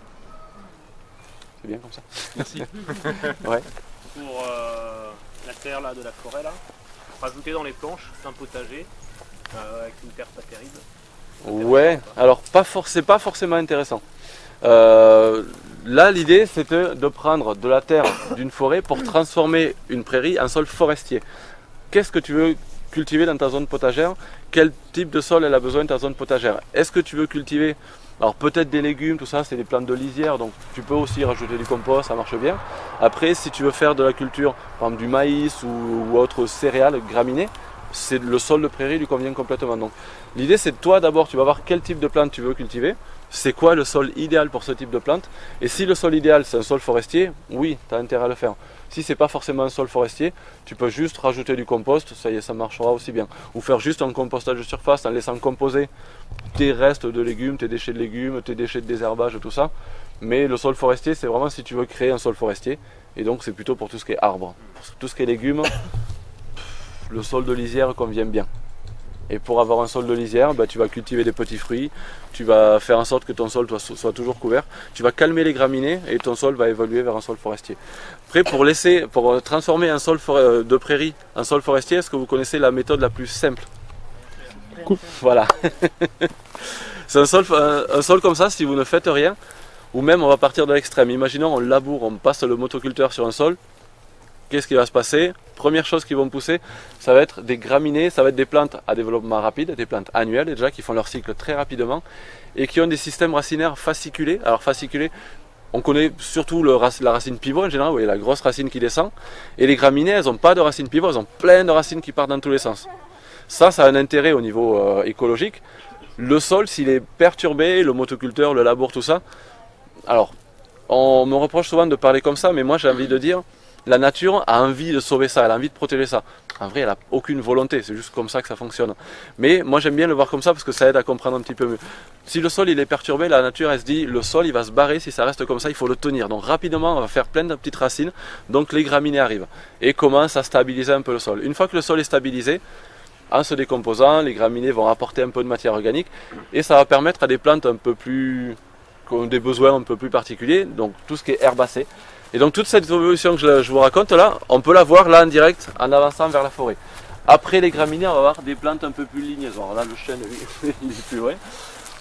C'est bien comme ça. Merci. Ouais. Pour la terre là, de la forêt, là, rajouter dans les planches un potager avec une terre pas terrible. Ouais, alors c'est pas forcément intéressant. Là l'idée c'était de prendre de la terre d'une forêt pour transformer une prairie en sol forestier. Qu'est-ce que tu veux cultiver dans ta zone potagère? Quel type de sol elle a besoin de ta zone potagère? Est-ce que tu veux cultiver, alors peut-être des légumes, tout ça c'est des plantes de lisière, donc tu peux aussi rajouter du compost, ça marche bien. Après si tu veux faire de la culture, par exemple du maïs ou autre céréales, graminées, le sol de prairie lui convient complètement. Donc l'idée c'est toi d'abord, tu vas voir quel type de plante tu veux cultiver, c'est quoi le sol idéal pour ce type de plante, et si le sol idéal c'est un sol forestier, oui, tu as intérêt à le faire. Si c'est pas forcément un sol forestier, tu peux juste rajouter du compost, ça y est, ça marchera aussi bien. Ou faire juste un compostage de surface en laissant composer tes restes de légumes, tes déchets de légumes, tes déchets de désherbage, tout ça. Mais le sol forestier, c'est vraiment si tu veux créer un sol forestier, et donc c'est plutôt pour tout ce qui est arbre. Pour tout ce qui est légumes, le sol de lisière convient bien. Et pour avoir un sol de lisière, bah, tu vas cultiver des petits fruits, tu vas faire en sorte que ton sol soit toujours couvert, tu vas calmer les graminées et ton sol va évoluer vers un sol forestier. Après, pour transformer un sol de prairie en sol forestier, est-ce que vous connaissez la méthode la plus simple? Cool. Voilà. C'est un sol comme ça, si vous ne faites rien, ou même on va partir de l'extrême. Imaginons on laboure, on passe le motoculteur sur un sol. Qu'est-ce qui va se passer? Première chose qui vont pousser, ça va être des graminées, ça va être des plantes à développement rapide, des plantes annuelles déjà qui font leur cycle très rapidement et qui ont des systèmes racinaires fasciculés. Alors fasciculés, on connaît surtout la racine pivot en général, vous voyez la grosse racine qui descend. Et les graminées, elles n'ont pas de racine pivot, elles ont plein de racines qui partent dans tous les sens. Ça a un intérêt au niveau écologique. Le sol, s'il est perturbé, le motoculteur, le labour, tout ça. Alors, on me reproche souvent de parler comme ça, mais moi j'ai envie de dire, la nature a envie de sauver ça, elle a envie de protéger ça. En vrai, elle n'a aucune volonté, c'est juste comme ça que ça fonctionne. Mais moi j'aime bien le voir comme ça parce que ça aide à comprendre un petit peu mieux. Si le sol il est perturbé, la nature elle se dit, le sol il va se barrer, si ça reste comme ça, il faut le tenir. Donc rapidement, on va faire plein de petites racines, donc les graminées arrivent et commencent à stabiliser un peu le sol. Une fois que le sol est stabilisé, en se décomposant, les graminées vont apporter un peu de matière organique et ça va permettre à des plantes un peu plus, qui ont des besoins un peu plus particuliers, donc tout ce qui est herbacé. Et donc toute cette évolution que je vous raconte là, on peut la voir là en direct en avançant vers la forêt. Après les graminées, on va voir des plantes un peu plus ligneuses. Alors là le chêne il est plus loin.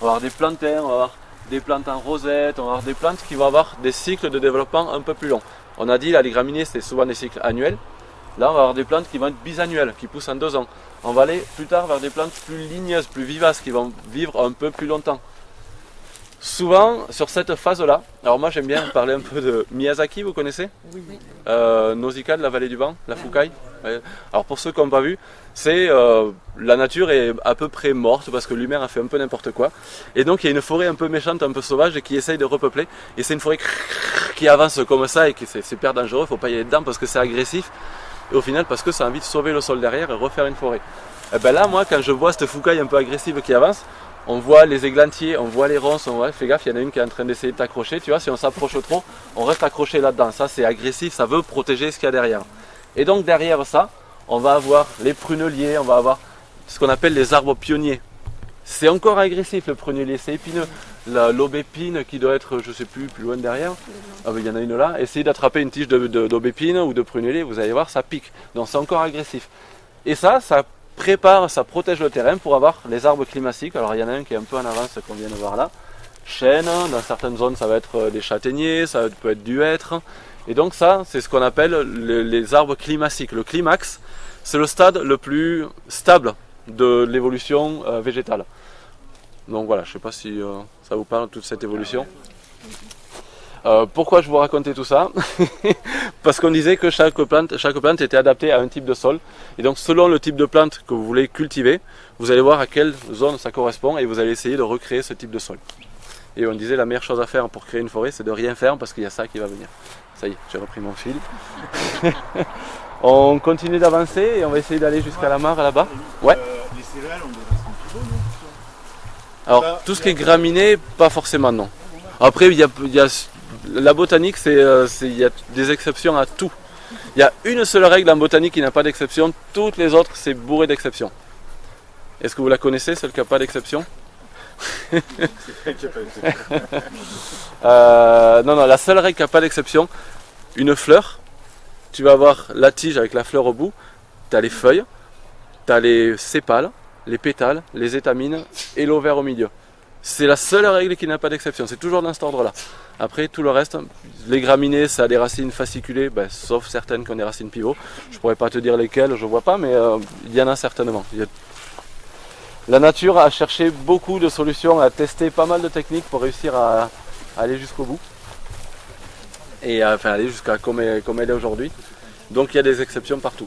on va avoir des plantains, on va avoir des plantes en rosette, on va avoir des plantes qui vont avoir des cycles de développement un peu plus longs. On a dit là, les graminées, c'est souvent des cycles annuels. Là, on va avoir des plantes qui vont être bisannuelles, qui poussent en 2 ans. On va aller plus tard vers des plantes plus ligneuses, plus vivaces, qui vont vivre un peu plus longtemps. Souvent, sur cette phase-là, alors moi j'aime bien parler un peu de Miyazaki, vous connaissez? Oui. Nausicaa de la vallée du vent, la Fukai. Ouais. Alors pour ceux qui n'ont pas vu, c'est la nature est à peu près morte parce que l'humain a fait un peu n'importe quoi. Et donc il y a une forêt un peu méchante, un peu sauvage et qui essaye de repeupler. Et c'est une forêt qui avance comme ça et qui c'est super dangereux, il ne faut pas y aller dedans parce que c'est agressif. Et au final parce que ça a envie de sauver le sol derrière et refaire une forêt. Et ben là moi quand je vois cette Fukai un peu agressive qui avance, on voit les églantiers, on voit les ronces, on voit, fais gaffe, il y en a une qui est en train d'essayer de t'accrocher, tu vois, si on s'approche trop, on reste accroché là-dedans, ça c'est agressif, ça veut protéger ce qu'il y a derrière. Et donc derrière ça, on va avoir les pruneliers, on va avoir ce qu'on appelle les arbres pionniers. C'est encore agressif le prunelier, c'est épineux. L'aubépine qui doit être, je sais plus loin derrière, ah ben, il y en a une là, essayez d'attraper une tige d'aubépine ou de prunelier, vous allez voir, ça pique, donc c'est encore agressif. Et ça prépare, ça protège le terrain pour avoir les arbres climatiques. Alors il y en a un qui est un peu en avance qu'on vient de voir là. Chêne, dans certaines zones ça va être des châtaigniers, ça peut être du hêtre. Et donc ça c'est ce qu'on appelle les arbres climatiques. Le climax c'est le stade le plus stable de l'évolution végétale. Donc voilà, je ne sais pas si ça vous parle toute cette évolution. Pourquoi je vous racontais tout ça? Parce qu'on disait que chaque plante était adaptée à un type de sol. Et donc selon le type de plante que vous voulez cultiver, vous allez voir à quelle zone ça correspond et vous allez essayer de recréer ce type de sol. Et on disait la meilleure chose à faire pour créer une forêt, c'est de rien faire parce qu'il y a ça qui va venir. Ça y est, j'ai repris mon fil. On continue d'avancer et on va essayer d'aller jusqu'à la mare là-bas. Ouais. Les céréales, on devrait se plus beau, non? Alors tout ce qui est graminé, pas forcément non. Après il y a la botanique, il y a des exceptions à tout. Il y a une seule règle en botanique qui n'a pas d'exception, toutes les autres c'est bourré d'exceptions. Est-ce que vous la connaissez, celle qui n'a pas d'exception? Non, la seule règle qui n'a pas d'exception, une fleur, tu vas avoir la tige avec la fleur au bout, tu as les feuilles, tu as les sépales, les pétales, les étamines et l'ovaire au milieu. C'est la seule règle qui n'a pas d'exception, c'est toujours dans cet ordre-là. Après, tout le reste, les graminées, ça a des racines fasciculées, sauf certaines qui ont des racines pivots. Je ne pourrais pas te dire lesquelles, je ne vois pas, mais il y en a certainement. La nature a cherché beaucoup de solutions, a testé pas mal de techniques pour réussir à aller jusqu'au bout. Et à aller jusqu'à comme elle est aujourd'hui. Donc il y a des exceptions partout.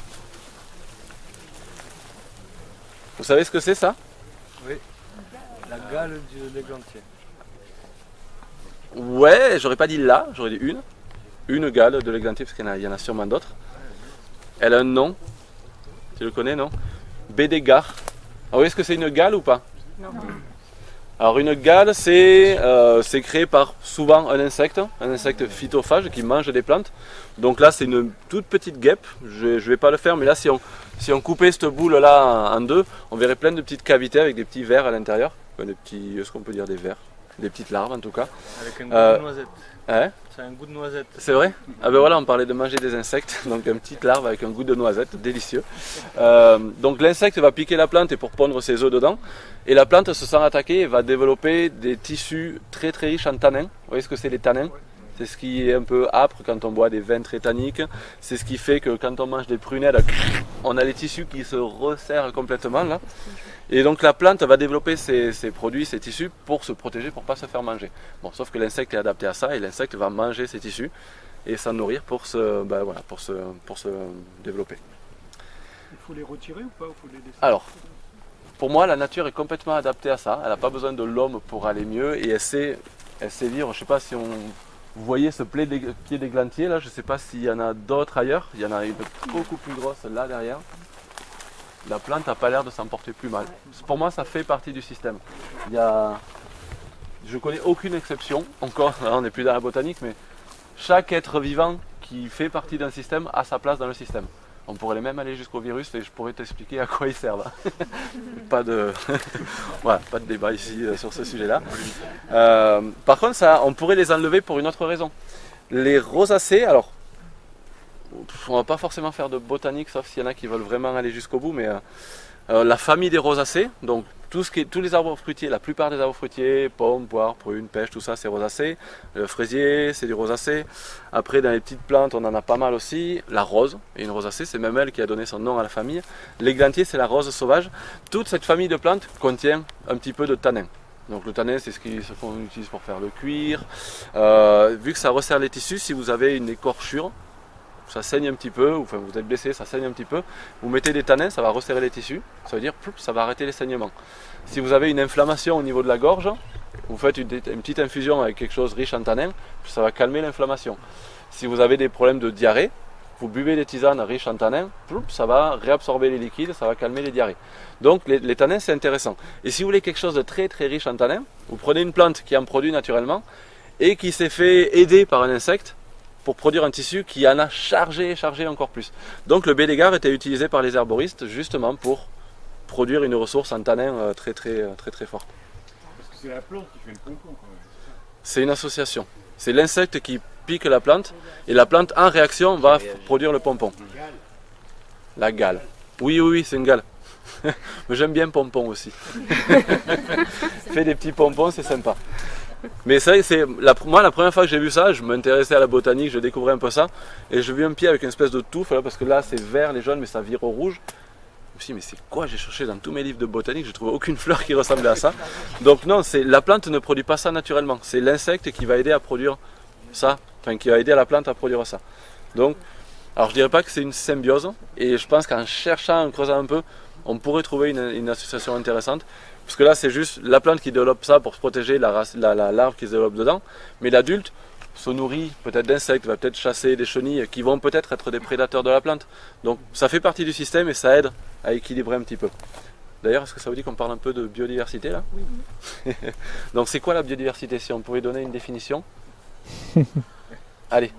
Vous savez ce que c'est ça? Oui. La gale de l'églantier. Ouais, j'aurais pas dit là, j'aurais dit une. Une gale de l'églantier, parce qu'il y en a sûrement d'autres. Elle a un nom. Tu le connais, non? Bédégar. Alors, vous voyez ce que c'est une gale ou pas? Non. Alors une gale, c'est créé par souvent un insecte phytophage qui mange des plantes. Donc là c'est une toute petite guêpe, je ne vais pas le faire, mais là si on coupait cette boule là en deux, on verrait plein de petites cavités avec des petits vers à l'intérieur. Des petits, est-ce qu'on peut dire des vers? Des petites larves en tout cas. Avec un goût de noisette. Hein? C'est un goût de noisette. C'est vrai? Ah ben voilà, on parlait de manger des insectes, donc une petite larve avec un goût de noisette, délicieux. Donc l'insecte va piquer la plante et pour pondre ses œufs dedans. Et la plante se sent attaquée et va développer des tissus très très riches en tanins. Vous voyez ce que c'est les tanins? C'est ce qui est un peu âpre quand on boit des vins très tanniques. C'est ce qui fait que quand on mange des prunelles, on a les tissus qui se resserrent complètement là. Et donc la plante va développer ces produits, ces tissus pour se protéger, pour ne pas se faire manger. Bon, sauf que l'insecte est adapté à ça et l'insecte va manger ces tissus et s'en nourrir pour se développer. Il faut les retirer ou pas? Faut les laisser? Alors, pour moi, la nature est complètement adaptée à ça. Elle n'a pas besoin de l'homme pour aller mieux et elle sait vivre. Je ne sais pas si vous voyez ce pied d'églantier là, je ne sais pas s'il y en a d'autres ailleurs. Il y en a une beaucoup plus grosse là derrière. La plante n'a pas l'air de s'en porter plus mal. Pour moi, ça fait partie du système. Je ne connais aucune exception. Encore, là, on n'est plus dans la botanique, mais chaque être vivant qui fait partie d'un système a sa place dans le système. On pourrait même aller jusqu'au virus et je pourrais t'expliquer à quoi ils servent. Pas de débat ici sur ce sujet-là. Par contre, on pourrait les enlever pour une autre raison. Les rosacées, alors, on va pas forcément faire de botanique, sauf s'il y en a qui veulent vraiment aller jusqu'au bout, mais La famille des rosacées, donc tous les arbres fruitiers, la plupart des arbres fruitiers, pommes, poires, prunes, pêches, tout ça c'est rosacée. Le fraisier c'est du rosacée. Après dans les petites plantes on en a pas mal aussi. La rose est une rosacée, c'est même elle qui a donné son nom à la famille. L'églantier c'est la rose sauvage. Toute cette famille de plantes contient un petit peu de tanin. Donc le tanin c'est ce qu'on utilise pour faire le cuir. Vu que ça resserre les tissus, si vous avez une écorchure, ça saigne un petit peu, ou enfin vous êtes blessé, ça saigne un petit peu, vous mettez des tanins, ça va resserrer les tissus, ça veut dire ça va arrêter les saignements. Si vous avez une inflammation au niveau de la gorge, vous faites une petite infusion avec quelque chose riche en tanins, ça va calmer l'inflammation. Si vous avez des problèmes de diarrhée, vous buvez des tisanes riches en tanins, ça va réabsorber les liquides, ça va calmer les diarrhées. Donc les tanins c'est intéressant. Et si vous voulez quelque chose de très très riche en tanins, vous prenez une plante qui en produit naturellement et qui s'est fait aider par un insecte pour produire un tissu qui en a chargé encore plus. Donc le bédégard était utilisé par les herboristes justement pour produire une ressource en tanin très forte. Parce que c'est la plante qui fait le pompon quand même. C'est une association. C'est l'insecte qui pique la plante et la plante en réaction va produire le pompon. La gale. Oui, c'est une gale. Mais j'aime bien pompon aussi. Fait des petits pompons, c'est sympa. Mais ça, moi la première fois que j'ai vu ça, je m'intéressais à la botanique, je découvrais un peu ça, et j'ai vu un pied avec une espèce de touffe, là, parce que là c'est vert les jaunes, mais ça vire au rouge. Je me suis dit, mais c'est quoi? J'ai cherché dans tous mes livres de botanique, je trouve aucune fleur qui ressemblait à ça. Donc non, la plante ne produit pas ça naturellement, c'est l'insecte qui va aider à produire ça, enfin qui va aider la plante à produire ça. Donc, alors je dirais pas que c'est une symbiose, et je pense qu'en cherchant, en creusant un peu, on pourrait trouver une association intéressante. Parce que là, c'est juste la plante qui développe ça pour se protéger la larve qui se développe dedans. Mais l'adulte se nourrit peut-être d'insectes, va peut-être chasser des chenilles qui vont peut-être être des prédateurs de la plante. Donc ça fait partie du système et ça aide à équilibrer un petit peu. D'ailleurs, est-ce que ça vous dit qu'on parle un peu de biodiversité là? Oui. Donc c'est quoi la biodiversité? Si on pouvait donner une définition? Allez.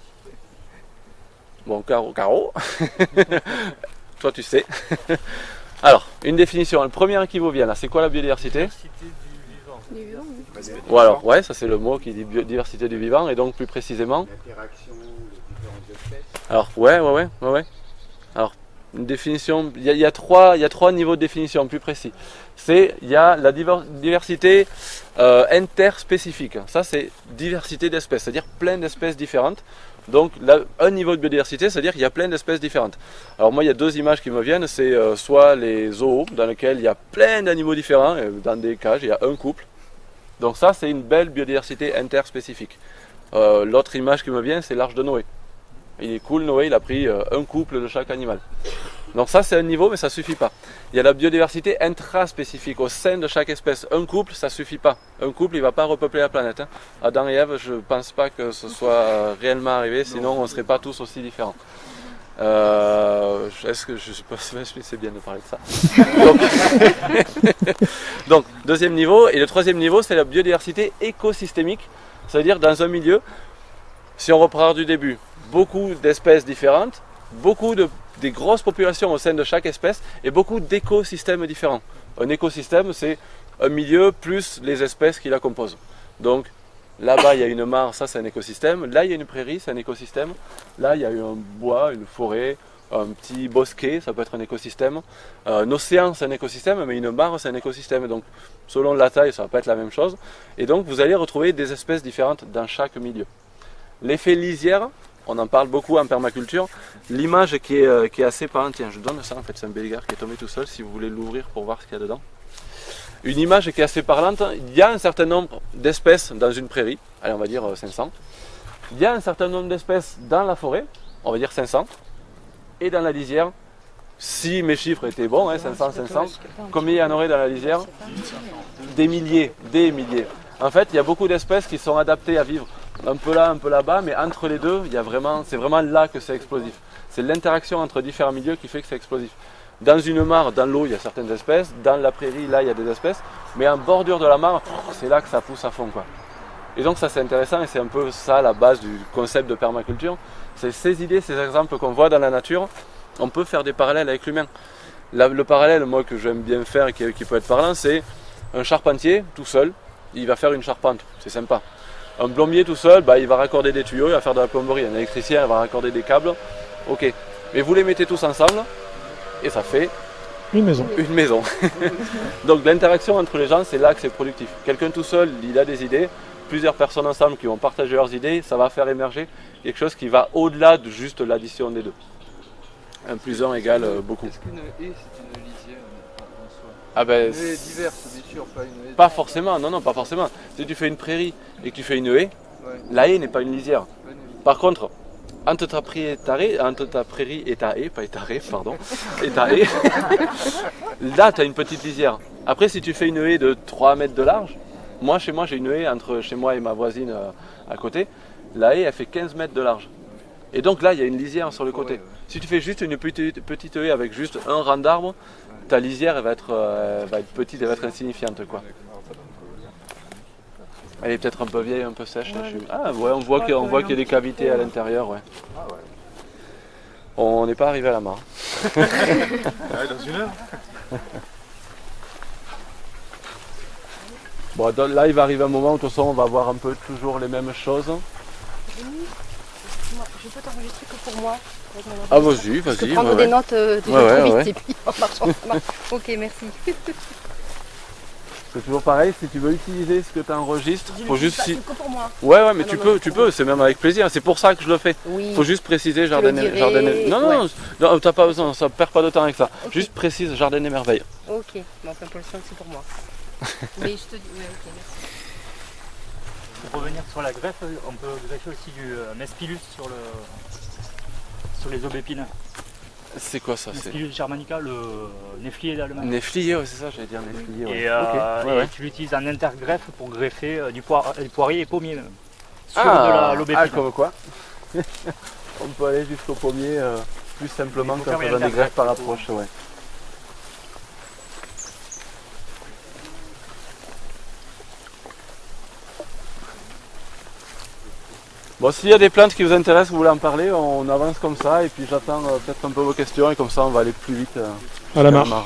Bon, Caro. Toi tu sais. Alors, une définition, le premier qui vous vient là, c'est quoi la biodiversité? Diversité du vivant. Ou alors, ouais, ça c'est le mot qui dit biodiversité du vivant, et donc plus précisément L'interaction de différentes espèces. Alors, ouais. Alors, une définition, il y a trois niveaux de définition plus précis. Il y a la diversité interspécifique, ça c'est diversité d'espèces, c'est-à-dire plein d'espèces différentes. Donc un niveau de biodiversité, c'est-à-dire qu'il y a plein d'espèces différentes. Alors moi il y a deux images qui me viennent, c'est soit les zoos dans lesquels il y a plein d'animaux différents, dans des cages il y a un couple. Donc ça c'est une belle biodiversité interspécifique. L'autre image qui me vient c'est l'Arche de Noé. Il est cool, Noé il a pris un couple de chaque animal. Donc ça c'est un niveau mais ça ne suffit pas. Il y a la biodiversité intraspécifique au sein de chaque espèce. Un couple ça ne suffit pas. Un couple il ne va pas repeupler la planète. Hein. Adam et Ève je ne pense pas que ce soit réellement arrivé, sinon on ne serait pas tous aussi différents. Est-ce que je ne sais pas si c'est bien de parler de ça. Donc deuxième niveau, et le troisième niveau c'est la biodiversité écosystémique. C'est-à-dire dans un milieu, si on reprend du début, beaucoup d'espèces différentes, des grosses populations au sein de chaque espèce et beaucoup d'écosystèmes différents. Un écosystème, c'est un milieu plus les espèces qui la composent. Donc là-bas, il y a une mare, ça c'est un écosystème. Là, il y a une prairie, c'est un écosystème. Là, il y a un bois, une forêt, un petit bosquet, ça peut être un écosystème. Un océan, c'est un écosystème, mais une mare, c'est un écosystème. Donc selon la taille, ça ne va pas être la même chose. Et donc, vous allez retrouver des espèces différentes dans chaque milieu. L'effet lisière, on en parle beaucoup en permaculture. L'image qui est assez parlante, tiens je donne ça en fait, c'est un bédégard qui est tombé tout seul si vous voulez l'ouvrir pour voir ce qu'il y a dedans. Une image qui est assez parlante, il y a un certain nombre d'espèces dans une prairie, allez on va dire 500. Il y a un certain nombre d'espèces dans la forêt, on va dire 500. Et dans la lisière, si mes chiffres étaient bons, hein, 500, combien il y en aurait dans la lisière? Des milliers. En fait, il y a beaucoup d'espèces qui sont adaptées à vivre un peu là, un peu là-bas, mais entre les deux, c'est vraiment là que c'est explosif. C'est l'interaction entre différents milieux qui fait que c'est explosif. Dans une mare, dans l'eau, il y a certaines espèces, dans la prairie, là, il y a des espèces, mais en bordure de la mare, c'est là que ça pousse à fond, quoi. Et donc ça c'est intéressant et c'est un peu ça la base du concept de permaculture. C'est ces idées, ces exemples qu'on voit dans la nature, on peut faire des parallèles avec l'humain. Le parallèle, moi, que j'aime bien faire et qui peut être parlant, c'est un charpentier tout seul, il va faire une charpente, c'est sympa. Un plombier tout seul, il va raccorder des tuyaux, il va faire de la plomberie. Un électricien, il va raccorder des câbles. Ok. Mais vous les mettez tous ensemble et ça fait Une maison. Une maison. Donc l'interaction entre les gens, c'est là que c'est productif. Quelqu'un tout seul, il a des idées, plusieurs personnes ensemble qui vont partager leurs idées, ça va faire émerger quelque chose qui va au-delà de juste l'addition des deux. 1 plus 1 égale beaucoup. Est-ce qu'une haie, c'est une lisière en soi? Ah ben, une haie diverse, bien sûr, pas une haie. Pas forcément, non, pas forcément. Si tu fais une prairie et que tu fais une haie, la haie n'est pas une lisière. Par contre, entre ta prairie et ta haie, pas et ta haie, pardon, et ta haie, là tu as une petite lisière. Après, si tu fais une haie de 3 mètres de large, chez moi j'ai une haie entre chez moi et ma voisine à côté, la haie elle fait 15 mètres de large. Et donc là il y a une lisière sur le côté. Si tu fais juste une petite haie avec juste un rang d'arbre, ta lisière elle va être petite, elle va être insignifiante quoi. Elle est peut-être un peu vieille, un peu sèche. Là, Ah ouais, on voit qu'il y a des cavités à l'intérieur. Ouais. On n'est pas arrivé à la mare. Dans une heure. Bon, là il va arriver un moment où de toute façon on va voir un peu toujours les mêmes choses. Je peux t'enregistrer que pour moi. Ah vas-y, vas-y. Je peux prendre des notes de vite et puis en marchant. Ok, merci. C'est toujours pareil, si tu veux utiliser ce que tu enregistres, faut juste que pour moi. Ouais, mais tu peux, c'est même avec plaisir, c'est pour ça que je le fais. Oui. Faut juste préciser jardin et... Non, t'as pas besoin, ça perd pas de temps avec ça. Okay. Juste précise jardin et merveille. Ok, bon, enfin, pour le sens, c'est pour moi. Mais je te dis, oui, ok, merci. Pour revenir sur la greffe, on peut greffer aussi du Nespilus sur les aubépines. C'est quoi ça? Nespilus germanica, le néflier d'Allemagne. Néflier, ouais, c'est ça, j'allais dire néflier. Ouais. Et tu l'utilises en intergreffe pour greffer du poirier et pommier sur de l'aubépine. Ah, comme quoi on peut aller jusqu'au pommier plus simplement quand on a des greffes par approche. Ouais. Bon, s'il y a des plantes qui vous intéressent, vous voulez en parler, on avance comme ça et puis j'attends peut-être un peu vos questions et comme ça on va aller plus vite à la mare.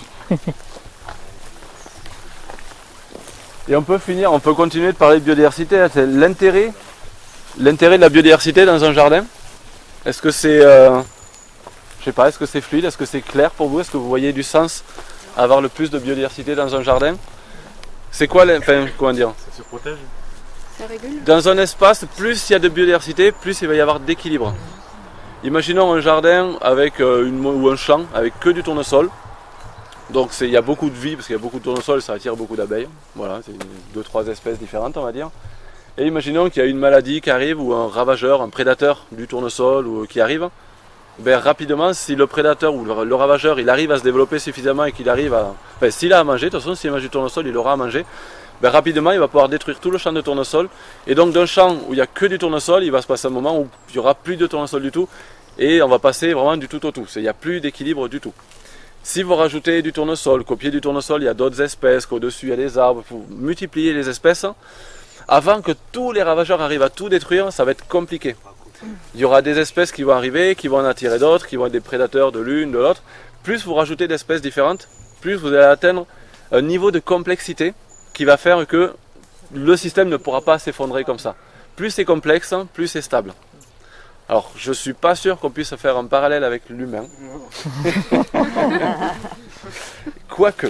Et on peut continuer de parler de biodiversité. C'est l'intérêt de la biodiversité dans un jardin. Est-ce que c'est, je sais pas, est-ce que c'est fluide, est-ce que c'est clair pour vous? Est-ce que vous voyez du sens à avoir le plus de biodiversité dans un jardin? C'est quoi, comment dire? Ça se protège. Dans un espace, plus il y a de biodiversité, plus il va y avoir d'équilibre. Imaginons un jardin avec ou un champ avec que du tournesol. Donc il y a beaucoup de vie parce qu'il y a beaucoup de tournesol, ça attire beaucoup d'abeilles. Voilà, c'est 2-3 espèces différentes on va dire. Et imaginons qu'il y a une maladie qui arrive ou un ravageur, un prédateur du tournesol qui arrive. Ben, rapidement, si le prédateur ou le ravageur il arrive à se développer suffisamment et qu'il arrive à... Enfin, s'il a à manger, de toute façon s'il mange du tournesol il aura à manger. Ben, rapidement il va pouvoir détruire tout le champ de tournesol. Et donc d'un champ où il n'y a que du tournesol, il va se passer un moment où il n'y aura plus de tournesol du tout. Et on va passer vraiment du tout au tout. Il n'y a plus d'équilibre du tout. Si vous rajoutez du tournesol, qu'au pied du tournesol il y a d'autres espèces, qu'au-dessus il y a des arbres, vous multipliez les espèces, avant que tous les ravageurs arrivent à tout détruire, ça va être compliqué. Il y aura des espèces qui vont arriver, qui vont en attirer d'autres, qui vont être des prédateurs de l'une, de l'autre. Plus vous rajoutez d'espèces différentes, plus vous allez atteindre un niveau de complexité qui va faire que le système ne pourra pas s'effondrer comme ça. Plus c'est complexe, plus c'est stable. Alors, je ne suis pas sûr qu'on puisse faire un parallèle avec l'humain. Quoique.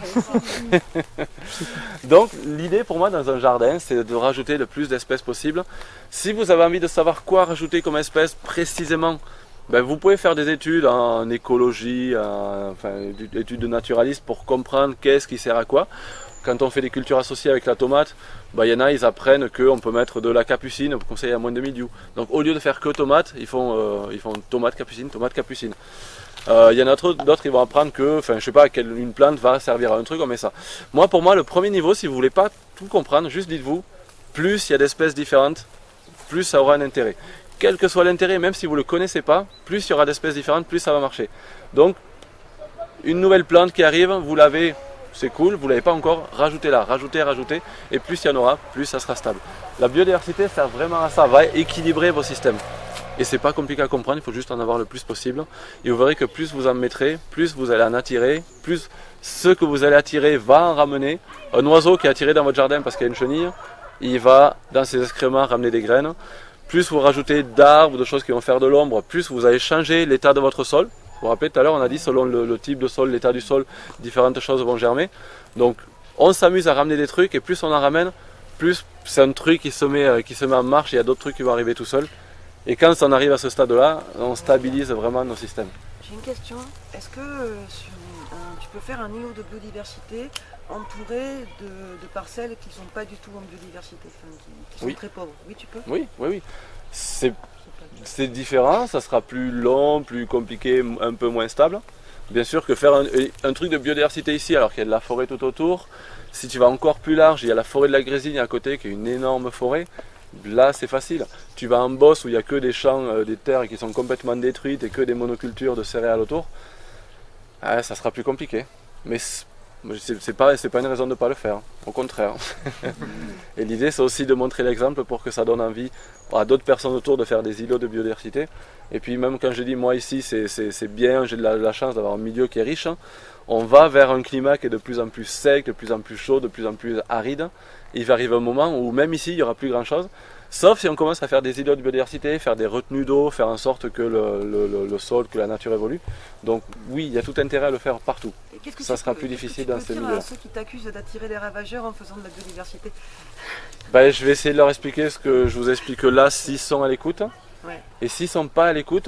Donc, l'idée pour moi dans un jardin, c'est de rajouter le plus d'espèces possible. Si vous avez envie de savoir quoi rajouter comme espèce précisément, ben vous pouvez faire des études en écologie, des études de naturalistes pour comprendre qu'est-ce qui sert à quoi. Quand on fait des cultures associées avec la tomate, il y en a, ils apprennent qu'on peut mettre de la capucine, pour conseiller à moins de mildiou. Donc au lieu de faire que tomate, ils font tomate capucine, tomate capucine. Il y en a d'autres, ils vont apprendre que, je sais pas, une plante va servir à un truc, on met ça. Moi, pour moi, le premier niveau, si vous voulez pas tout comprendre, juste dites-vous, plus il y a d'espèces différentes, plus ça aura un intérêt. Quel que soit l'intérêt, même si vous ne le connaissez pas, plus il y aura d'espèces différentes, plus ça va marcher. Donc, une nouvelle plante qui arrive, vous l'avez... C'est cool, vous ne l'avez pas encore, rajoutez-la, rajoutez, et plus il y en aura, plus ça sera stable. La biodiversité sert vraiment à ça, va équilibrer vos systèmes. Et c'est pas compliqué à comprendre, il faut juste en avoir le plus possible. Et vous verrez que plus vous en mettrez, plus vous allez en attirer, plus ce que vous allez attirer va en ramener. Un oiseau qui est attiré dans votre jardin parce qu'il y a une chenille, il va dans ses excréments ramener des graines. Plus vous rajoutez d'arbres, de choses qui vont faire de l'ombre, plus vous allez changer l'état de votre sol. Vous vous rappelez tout à l'heure, on a dit selon le type de sol, l'état du sol, différentes choses vont germer. Donc on s'amuse à ramener des trucs et plus on en ramène, plus c'est un truc qui se met en marche, il y a d'autres trucs qui vont arriver tout seuls. Et quand on arrive à ce stade-là, on stabilise vraiment nos systèmes. J'ai une question, est-ce que tu peux faire un îlot de biodiversité entouré de parcelles qui ne sont pas du tout en biodiversité, qui sont très pauvres? Oui, tu peux? Oui, oui, oui. C'est différent, ça sera plus long, plus compliqué, un peu moins stable. Bien sûr que faire un truc de biodiversité ici, alors qu'il y a de la forêt tout autour, si tu vas encore plus large, il y a la forêt de la Grésigne à côté, qui est une énorme forêt, là c'est facile. Tu vas en Beauce où il n'y a que des champs, des terres qui sont complètement détruites et que des monocultures de céréales autour, ça sera plus compliqué. Mais c'est pas une raison de ne pas le faire, au contraire. Et l'idée c'est aussi de montrer l'exemple pour que ça donne envie à d'autres personnes autour de faire des îlots de biodiversité. Et puis même quand je dis moi ici c'est bien, j'ai de la chance d'avoir un milieu qui est riche, on va vers un climat qui est de plus en plus sec, de plus en plus chaud, de plus en plus aride. Et il va arriver un moment où même ici il n'y aura plus grand chose, sauf si on commence à faire des îlots de biodiversité, faire des retenues d'eau, faire en sorte que le sol, que la nature évolue. Donc oui, il y a tout intérêt à le faire partout. Ça sera plus difficile dans ces milieux-là. Ceux qui t'accusent d'attirer les ravageurs en faisant de la biodiversité. Ben, je vais essayer de leur expliquer ce que je vous explique là, s'ils sont à l'écoute. Ouais. Et s'ils ne sont pas à l'écoute,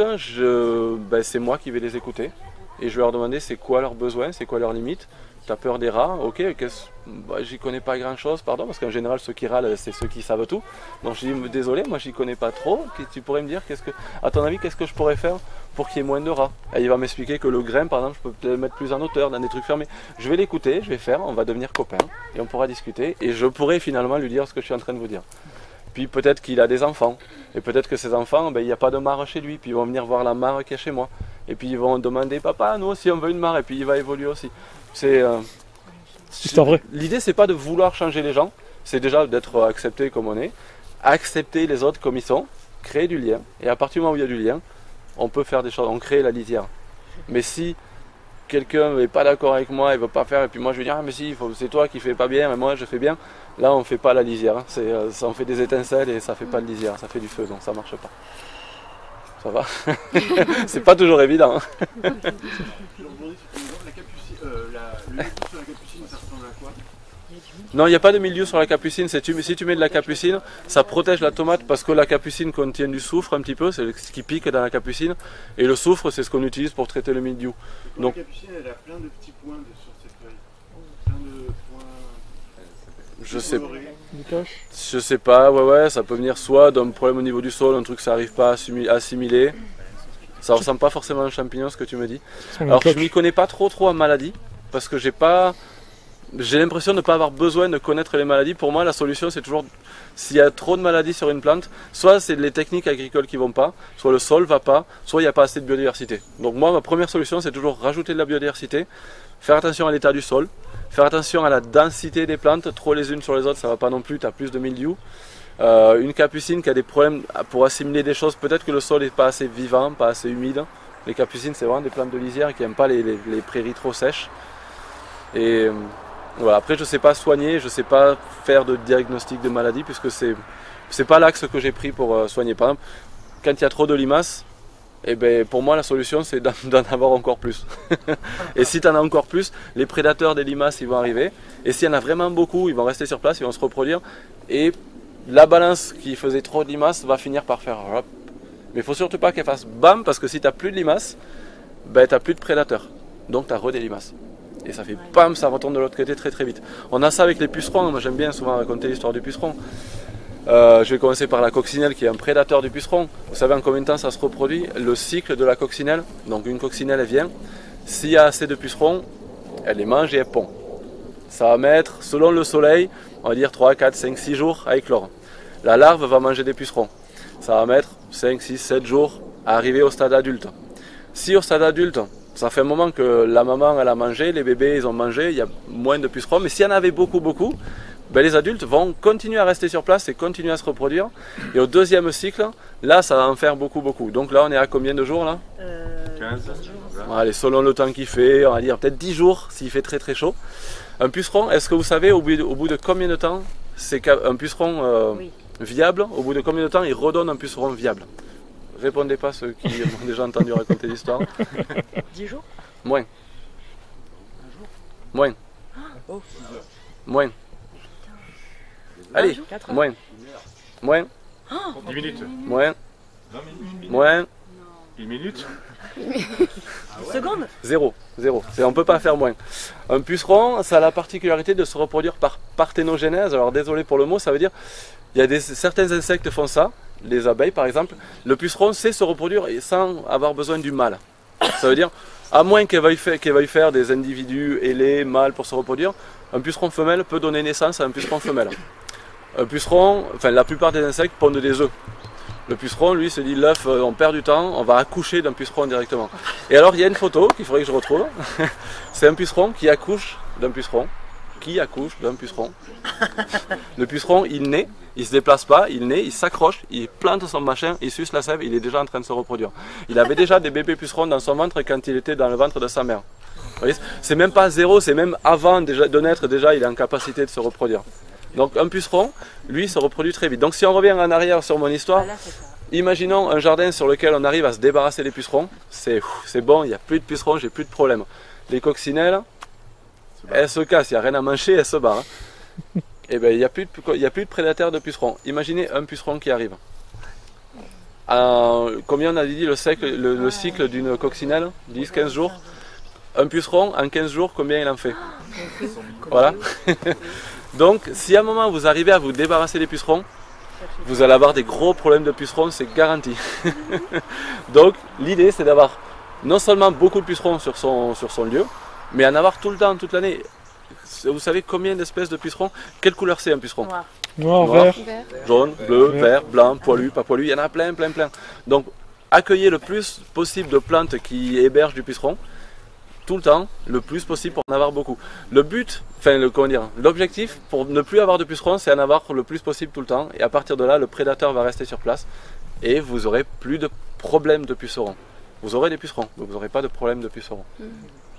c'est moi qui vais les écouter. Et je vais leur demander c'est quoi leurs besoins, c'est quoi leurs limites. Tu as peur des rats, ok, j'y connais pas grand chose, pardon, parce qu'en général ceux qui râlent c'est ceux qui savent tout. Donc je dis désolé, moi j'y connais pas trop, tu pourrais me dire à ton avis qu'est-ce que je pourrais faire pour qu'il y ait moins de rats? Et il va m'expliquer que le grain par exemple je peux peut-être le mettre plus en hauteur dans des trucs fermés. Je vais l'écouter, je vais faire, on va devenir copains et on pourra discuter et je pourrai finalement lui dire ce que je suis en train de vous dire. Puis peut-être qu'il a des enfants et peut-être que ces enfants, il n'y a pas de mare chez lui, puis ils vont venir voir la mare qui est chez moi. Et puis ils vont demander papa, nous aussi on veut une mare et puis il va évoluer aussi. C'est vrai. L'idée c'est pas de vouloir changer les gens, c'est déjà d'être accepté comme on est, accepter les autres comme ils sont, créer du lien. Et à partir du moment où il y a du lien, on peut faire des choses, on crée la lisière. Mais si quelqu'un n'est pas d'accord avec moi, il ne veut pas faire, et puis moi je vais dire ah mais si, c'est toi qui fais pas bien, mais moi je fais bien, là on ne fait pas la lisière. Ça on fait des étincelles et ça fait pas de lisière, ça fait du feu, donc ça marche pas. Ça va. C'est pas toujours évident. Le milieu sur la capucine, ça ressemble à quoi? Non, il n'y a pas de milieu sur la capucine. Si tu mets de la capucine, ça protège la tomate parce que la capucine contient du soufre un petit peu, c'est ce qui pique dans la capucine. Et le soufre, c'est ce qu'on utilise pour traiter le mildiou. Donc la capucine, elle a plein de petits points sur cette feuille. Plein de points. Je sais pas, ouais, ça peut venir soit d'un problème au niveau du sol, un truc que ça n'arrive pas à assimiler. Ça ressemble pas forcément à un champignon ce que tu me dis. Alors je m'y connais pas trop en maladie, parce que j'ai l'impression de ne pas avoir besoin de connaître les maladies. Pour moi la solution c'est toujours, s'il y a trop de maladies sur une plante, soit c'est les techniques agricoles qui vont pas, soit le sol va pas, soit il n'y a pas assez de biodiversité. Donc moi ma première solution c'est toujours rajouter de la biodiversité, faire attention à l'état du sol, faire attention à la densité des plantes, trop les unes sur les autres ça va pas non plus, tu as plus de mildiou. Une capucine qui a des problèmes pour assimiler des choses, peut-être que le sol n'est pas assez vivant, pas assez humide. Les capucines c'est vraiment des plantes de lisière qui n'aiment pas les prairies trop sèches. Et voilà, après je ne sais pas soigner, je ne sais pas faire de diagnostic de maladie puisque c'est pas l'axe que j'ai pris pour soigner. Par exemple, quand il y a trop de limaces, pour moi la solution c'est d'en avoir encore plus. Et si tu en as encore plus, les prédateurs des limaces ils vont arriver. Et s'il y en a vraiment beaucoup, ils vont rester sur place, ils vont se reproduire. Et la balance qui faisait trop de limaces va finir par faire hop. Mais il ne faut surtout pas qu'elle fasse bam parce que si tu n'as plus de limaces, tu n'as plus de prédateurs. Donc tu as des limaces. Et ça fait bam, ça retourne de l'autre côté très très vite. On a ça avec les pucerons, moi j'aime bien souvent raconter l'histoire du puceron. Je vais commencer par la coccinelle qui est un prédateur du puceron. Vous savez en combien de temps ça se reproduit? Le cycle de la coccinelle, donc une coccinelle elle vient, s'il y a assez de pucerons, elle les mange et elle pond. Ça va mettre, selon le soleil, on va dire 3, 4, 5, 6 jours à éclore. La larve va manger des pucerons. Ça va mettre 5, 6, 7 jours à arriver au stade adulte. Si au stade adulte, ça fait un moment que la maman elle a mangé, les bébés ils ont mangé, il y a moins de pucerons, mais s'il y en avait beaucoup, les adultes vont continuer à rester sur place et continuer à se reproduire. Et au deuxième cycle, là ça va en faire beaucoup. Donc là on est à combien de jours là 15 jours. Allez, selon le temps qu'il fait, on va dire peut-être 10 jours s'il fait très très chaud. Un puceron, est-ce que vous savez au bout de combien de temps c'est qu'un puceron viable, au bout de combien de temps il redonne un puceron viable? Répondez pas ceux qui ont déjà entendu raconter l'histoire. 10 jours? Moins. Moins. Oh. Moins. Allez, moins. Moins. 10 minutes. Moins. Moins. 1 minute. Secondes? 0. On ne peut pas faire moins. Un puceron, ça a la particularité de se reproduire par parthénogenèse. Alors désolé pour le mot, ça veut dire il y a certains insectes font ça, les abeilles par exemple. Le puceron sait se reproduire sans avoir besoin du mâle. Ça veut dire, à moins qu'elle veuille faire des individus ailés, mâles pour se reproduire, un puceron femelle peut donner naissance à un puceron femelle. Un puceron, enfin la plupart des insectes pondent des œufs. Le puceron, lui, se dit l'œuf, on perd du temps, on va accoucher d'un puceron directement. Et alors, il y a une photo qu'il faudrait que je retrouve. C'est un puceron qui accouche d'un puceron. Le puceron, il naît, il se déplace pas, il naît, il s'accroche, il plante son machin, il suce la sève, il est déjà en train de se reproduire. Il avait déjà des bébés pucerons dans son ventre quand il était dans le ventre de sa mère. Vous voyez, c'est même pas 0, c'est même avant déjà de naître, déjà il est en capacité de se reproduire. Donc un puceron, lui, se reproduit très vite. Donc si on revient en arrière sur mon histoire, imaginons un jardin sur lequel on arrive à se débarrasser des pucerons. C'est bon, il n'y a plus de pucerons, j'ai plus de problème. Les coccinelles, elles se cassent, il n'y a rien à manger, elles se barrent. Et bien il n'y a plus de prédateurs de pucerons. Imaginez un puceron qui arrive. Combien on a dit le cycle d'une coccinelle? 10-15 jours. Un puceron, en 15 jours, combien il en fait? Voilà. Donc, si à un moment vous arrivez à vous débarrasser des pucerons, vous allez avoir des gros problèmes de pucerons, c'est garanti. Donc, l'idée c'est d'avoir non seulement beaucoup de pucerons sur son lieu, mais en avoir tout le temps, toute l'année. Vous savez combien d'espèces de pucerons? Quelle couleur c'est un puceron? Noir, vert, jaune, bleu, vert, blanc, poilu, pas poilu, il y en a plein. Donc, accueillez le plus possible de plantes qui hébergent du puceron, tout le temps, le plus possible pour en avoir beaucoup. Le but, l'objectif pour ne plus avoir de pucerons, c'est en avoir le plus possible tout le temps. Et à partir de là, le prédateur va rester sur place et vous n'aurez plus de problème de pucerons. Vous aurez des pucerons, mais vous n'aurez pas de problème de pucerons. Bonne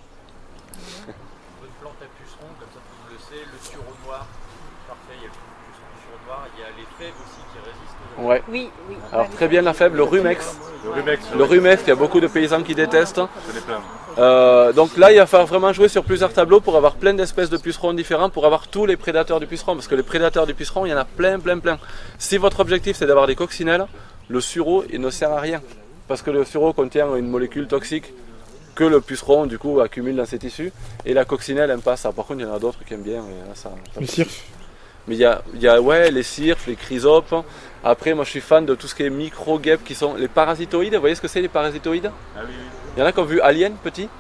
plante à pucerons, comme ça tout le monde le sait, le sureau noir, parfait, il y a le puceron du sureau noir, il y a les fèves aussi qui résistent. Ouais. Oui. Alors très bien la fève, le rumex. Le rumex, il y a beaucoup de paysans qui détestent. Donc là, il va falloir vraiment jouer sur plusieurs tableaux pour avoir plein d'espèces de pucerons différents, pour avoir tous les prédateurs du puceron, parce que les prédateurs du puceron, il y en a plein. Si votre objectif c'est d'avoir des coccinelles, le sureau il ne sert à rien, parce que le sureau contient une molécule toxique que le puceron du coup accumule dans ses tissus, et la coccinelle n'aime pas ça. Par contre, il y en a d'autres qui aiment bien. Et là, ça, les cirques. Mais il y a les cirques, les chrysopes. Après, moi je suis fan de tout ce qui est micro-guêpes qui sont les parasitoïdes. Vous voyez ce que c'est les parasitoïdes? Ah oui. Il y en a qui ont vu Alien petit.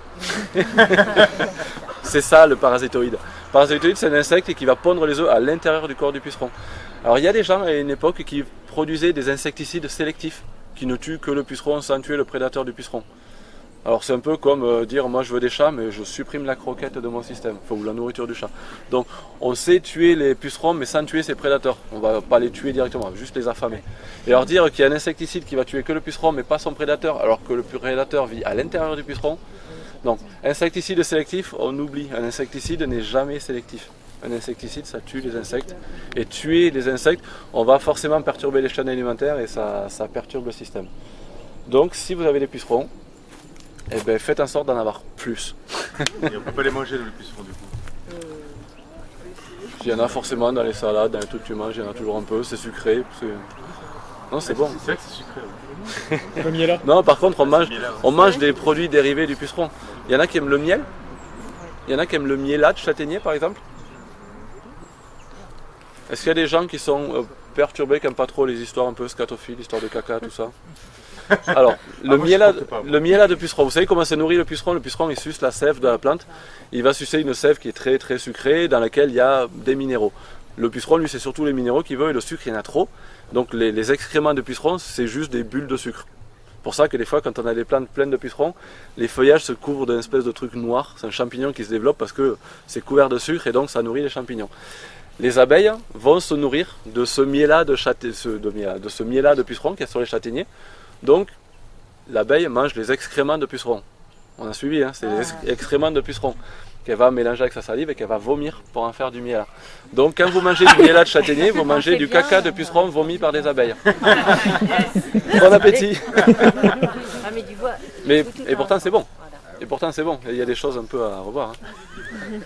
C'est ça le parasitoïde. Le parasitoïde, c'est un insecte qui va pondre les œufs à l'intérieur du corps du puceron. Alors il y a des gens à une époque qui produisaient des insecticides sélectifs qui ne tuent que le puceron sans tuer le prédateur du puceron. Alors c'est un peu comme dire moi je veux des chats mais je supprime la croquette de mon système, ou la nourriture du chat. Donc on sait tuer les pucerons mais sans tuer ses prédateurs. On ne va pas les tuer directement, on va juste les affamer. Et alors dire qu'il y a un insecticide qui va tuer que le puceron mais pas son prédateur alors que le prédateur vit à l'intérieur du puceron. Donc insecticide sélectif, on oublie, un insecticide n'est jamais sélectif. Un insecticide ça tue les insectes et tuer les insectes on va forcément perturber les chaînes alimentaires et ça perturbe le système. Donc si vous avez des pucerons, eh ben, faites en sorte d'en avoir plus. Et on peut pas les manger les pucerons du coup? Il y en a forcément dans les salades, dans les trucs que tu manges, il y en a toujours un peu, c'est sucré. Non, c'est bon. C'est vrai que c'est sucré. Ouais. Le miel là. Non, par contre, on mange des produits dérivés du puceron. Il y en a qui aiment le miel. Il y en a qui aiment le mielat de châtaignier par exemple. Est-ce qu'il y a des gens qui sont perturbés, qui n'aiment pas trop les histoires un peu scatophiles, histoire de caca, tout ça? Alors, le mielat de puceron, vous savez comment se nourrit le puceron? Le puceron il suce la sève de la plante, il va sucer une sève qui est très très sucrée dans laquelle il y a des minéraux. Le puceron lui c'est surtout les minéraux qu'il veut et le sucre il y en a trop, donc les excréments de puceron c'est juste des bulles de sucre. C'est pour ça que des fois quand on a des plantes pleines de pucerons, les feuillages se couvrent d'un espèce de truc noir, c'est un champignon qui se développe parce que c'est couvert de sucre et donc ça nourrit les champignons. Les abeilles vont se nourrir de ce mielat de puceron qu'il y a sur les châtaigniers. Donc, l'abeille mange les excréments de pucerons. On a suivi, hein, c'est les excréments de pucerons. qu'elle va mélanger avec sa salive et qu'elle va vomir pour en faire du miel. Donc quand vous mangez du miel de châtaignier, vous mangez du caca de puceron vomi par des abeilles. Bon appétit. Et pourtant c'est bon. Et pourtant c'est bon. Il y a des choses un peu à revoir. Hein.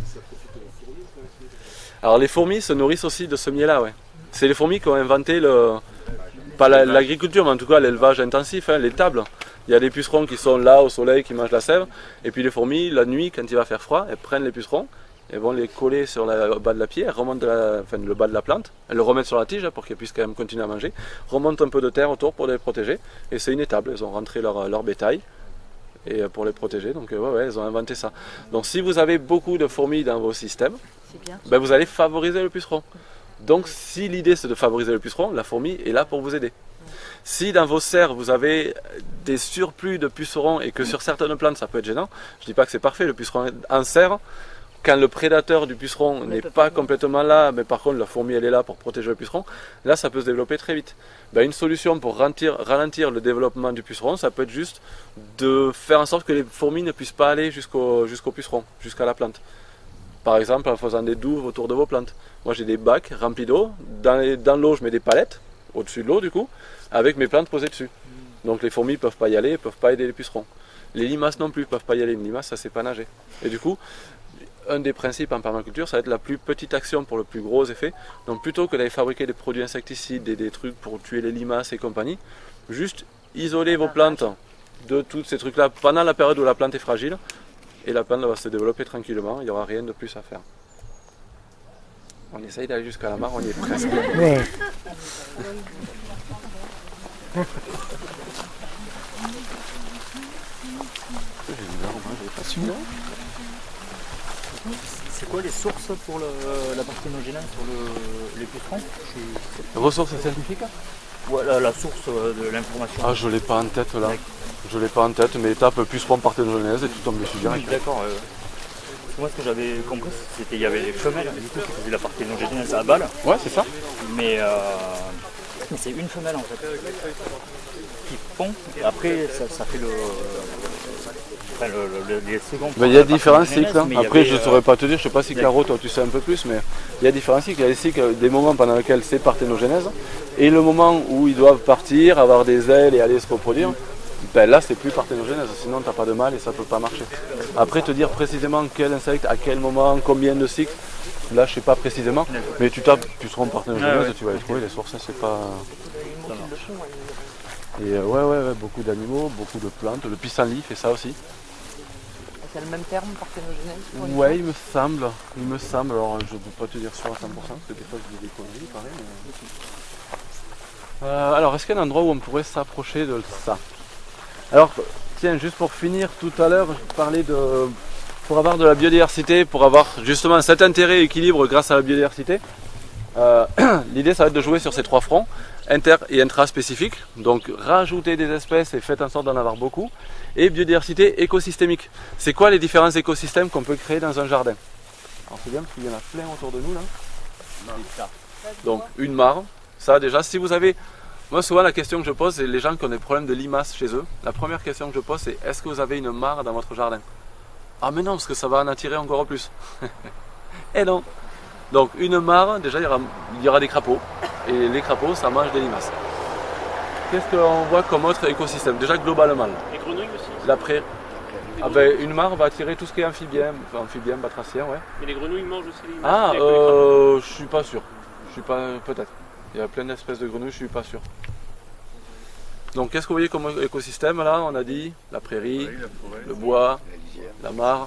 Alors les fourmis se nourrissent aussi de ce miel-là. Ouais. C'est les fourmis qui ont inventé pas l'agriculture, mais en tout cas l'élevage intensif, hein, l'étable. Il y a des pucerons qui sont là au soleil, qui mangent la sève, et puis les fourmis, la nuit, quand il va faire froid, elles prennent les pucerons, elles vont les coller sur le bas de la pied, elles remontent le bas de la plante, elles le remettent sur la tige pour qu'elles puissent quand même continuer à manger, remontent un peu de terre autour pour les protéger, et c'est une étable, elles ont rentré leur bétail et pour les protéger, donc ouais, elles ont inventé ça. Donc si vous avez beaucoup de fourmis dans vos systèmes, ben, vous allez favoriser le puceron. Donc si l'idée c'est de favoriser le puceron, la fourmi est là pour vous aider. Si dans vos serres vous avez des surplus de pucerons et que sur certaines plantes ça peut être gênant, je ne dis pas que c'est parfait, le puceron en serre, quand le prédateur du puceron n'est pas complètement là, mais par contre la fourmi elle est là pour protéger le puceron, là ça peut se développer très vite. Ben, une solution pour ralentir le développement du puceron, ça peut être juste de faire en sorte que les fourmis ne puissent pas aller jusqu'au puceron, jusqu'à la plante. Par exemple en faisant des douves autour de vos plantes. Moi j'ai des bacs remplis d'eau, dans l'eau je mets des palettes, au-dessus de l'eau du coup, avec mes plantes posées dessus. Donc les fourmis ne peuvent pas y aller, ne peuvent pas aider les pucerons. Les limaces non plus ne peuvent pas y aller, une limace ça ne sait pas nager. Et du coup, un des principes en permaculture, ça va être la plus petite action pour le plus gros effet. Donc plutôt que d'aller fabriquer des produits insecticides, des trucs pour tuer les limaces et compagnie, juste isoler vos plantes de tous ces trucs-là pendant la période où la plante est fragile, et la plante va se développer tranquillement, il n'y aura rien de plus à faire. On essaye d'aller jusqu'à la mare, on y est presque. Ouais. C'est quoi les sources pour la parthénogénèse sur les pucerons? Ressources scientifiques? Ouais, la source de l'information. Ah, je l'ai pas en tête là. Je l'ai pas en tête, mais tape puceron parthénogénèse et tu tombes dessus direct. D'accord. Moi, ce que j'avais compris, c'était qu'il y avait les femelles du coup, qui faisaient la parthénogénèse à balle. Ouais, c'est ça. Mais c'est une femelle en fait qui pond et après ça fait les secondes. Il y a différents cycles. Hein. Après, je ne saurais pas te dire, je ne sais pas si Caro, toi tu sais un peu plus, mais il y a différents cycles. Il y a des cycles, des moments pendant lesquels c'est parthénogénèse et le moment où ils doivent partir, avoir des ailes et aller se reproduire. Ben là c'est plus parthénogénèse, sinon tu n'as pas de mal et ça ne peut pas marcher. Après te dire précisément quel insecte, à quel moment, combien de cycles, là je sais pas précisément, mais tu tapes puceron parthénogénèse et tu vas les trouver, les sources c'est pas... Et ouais, beaucoup d'animaux, beaucoup de plantes, le pissenlit fait ça aussi. C'est le même terme, parthénogénèse? Ouais, il me semble, alors je ne peux pas te dire ça à 100%, parce que des fois je dis des conneries pareil. Mais... alors est-ce qu'il y a un endroit où on pourrait s'approcher de ça? Alors, tiens, juste pour finir, tout à l'heure, je parlais pour avoir de la biodiversité, pour avoir justement cet intérêt et équilibre grâce à la biodiversité, l'idée ça va être de jouer sur ces trois fronts, inter et intraspécifiques, donc rajouter des espèces et faites en sorte d'en avoir beaucoup, et biodiversité écosystémique. C'est quoi les différents écosystèmes qu'on peut créer dans un jardin? Alors c'est bien parce qu'il y en a plein autour de nous là. Donc une mare, ça déjà, si vous avez... Moi souvent la question que je pose, c'est les gens qui ont des problèmes de limaces chez eux. La première question que je pose c'est est-ce que vous avez une mare dans votre jardin? Ah mais non, parce que ça va en attirer encore plus. Et non. Donc une mare, déjà il y aura des crapauds. Et les crapauds ça mange des limaces. Qu'est-ce qu'on voit comme autre écosystème? Déjà globalement. Les grenouilles aussi. La prairie. Ah ben, une mare va attirer tout ce qui est amphibien, batracien, ouais. Mais les grenouilles mangent aussi les limaces. Ah, je suis pas sûr. Je suis pas, peut-être. Il y a plein d'espèces de grenouilles, je suis pas sûr. Donc qu'est-ce que vous voyez comme écosystème là? On a dit la prairie, le bois, la mare.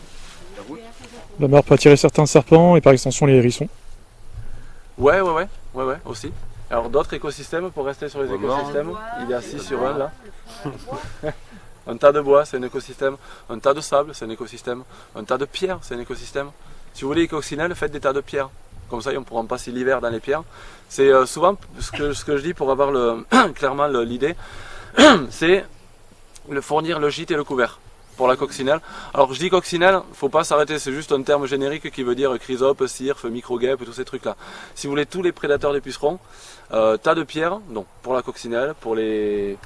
La mare peut attirer certains serpents et par extension les hérissons. Ouais, aussi. Alors d'autres écosystèmes, pour rester sur les écosystèmes, il y a 6 sur 1 là. Un tas de bois, c'est un écosystème. Un tas de sable, c'est un écosystème. Un tas de pierres, c'est un écosystème. Si vous voulez les coccinelles, faites des tas de pierres. Comme ça, on pourra passer l'hiver dans les pierres. C'est souvent ce que je dis pour avoir clairement l'idée, c'est fournir le gîte et le couvert pour la coccinelle. Alors je dis coccinelle, il ne faut pas s'arrêter, c'est juste un terme générique qui veut dire chrysope, cirfe, microguêpe, tous ces trucs-là. Si vous voulez tous les prédateurs des pucerons, tas de pierres, donc pour la coccinelle, pour les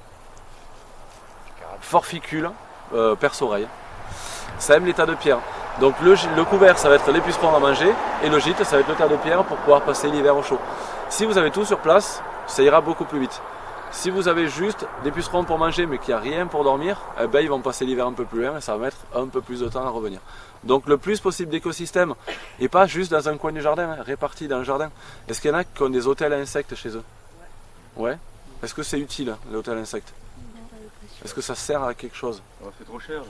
forficules, perce-oreille. Ça aime les tas de pierres. Donc le couvert, ça va être les pucerons à manger, et le gîte, ça va être le tas de pierre pour pouvoir passer l'hiver au chaud. Si vous avez tout sur place, ça ira beaucoup plus vite. Si vous avez juste des pucerons pour manger mais qu'il n'y a rien pour dormir, eh ben, ils vont passer l'hiver un peu plus loin et ça va mettre un peu plus de temps à revenir. Donc le plus possible d'écosystèmes, et pas juste dans un coin du jardin, hein, répartis dans le jardin. Est-ce qu'il y en a qui ont des hôtels à insectes chez eux? Ouais. Est-ce que c'est utile, l'hôtel à insectes? Est-ce que ça sert à quelque chose? C'est trop cher.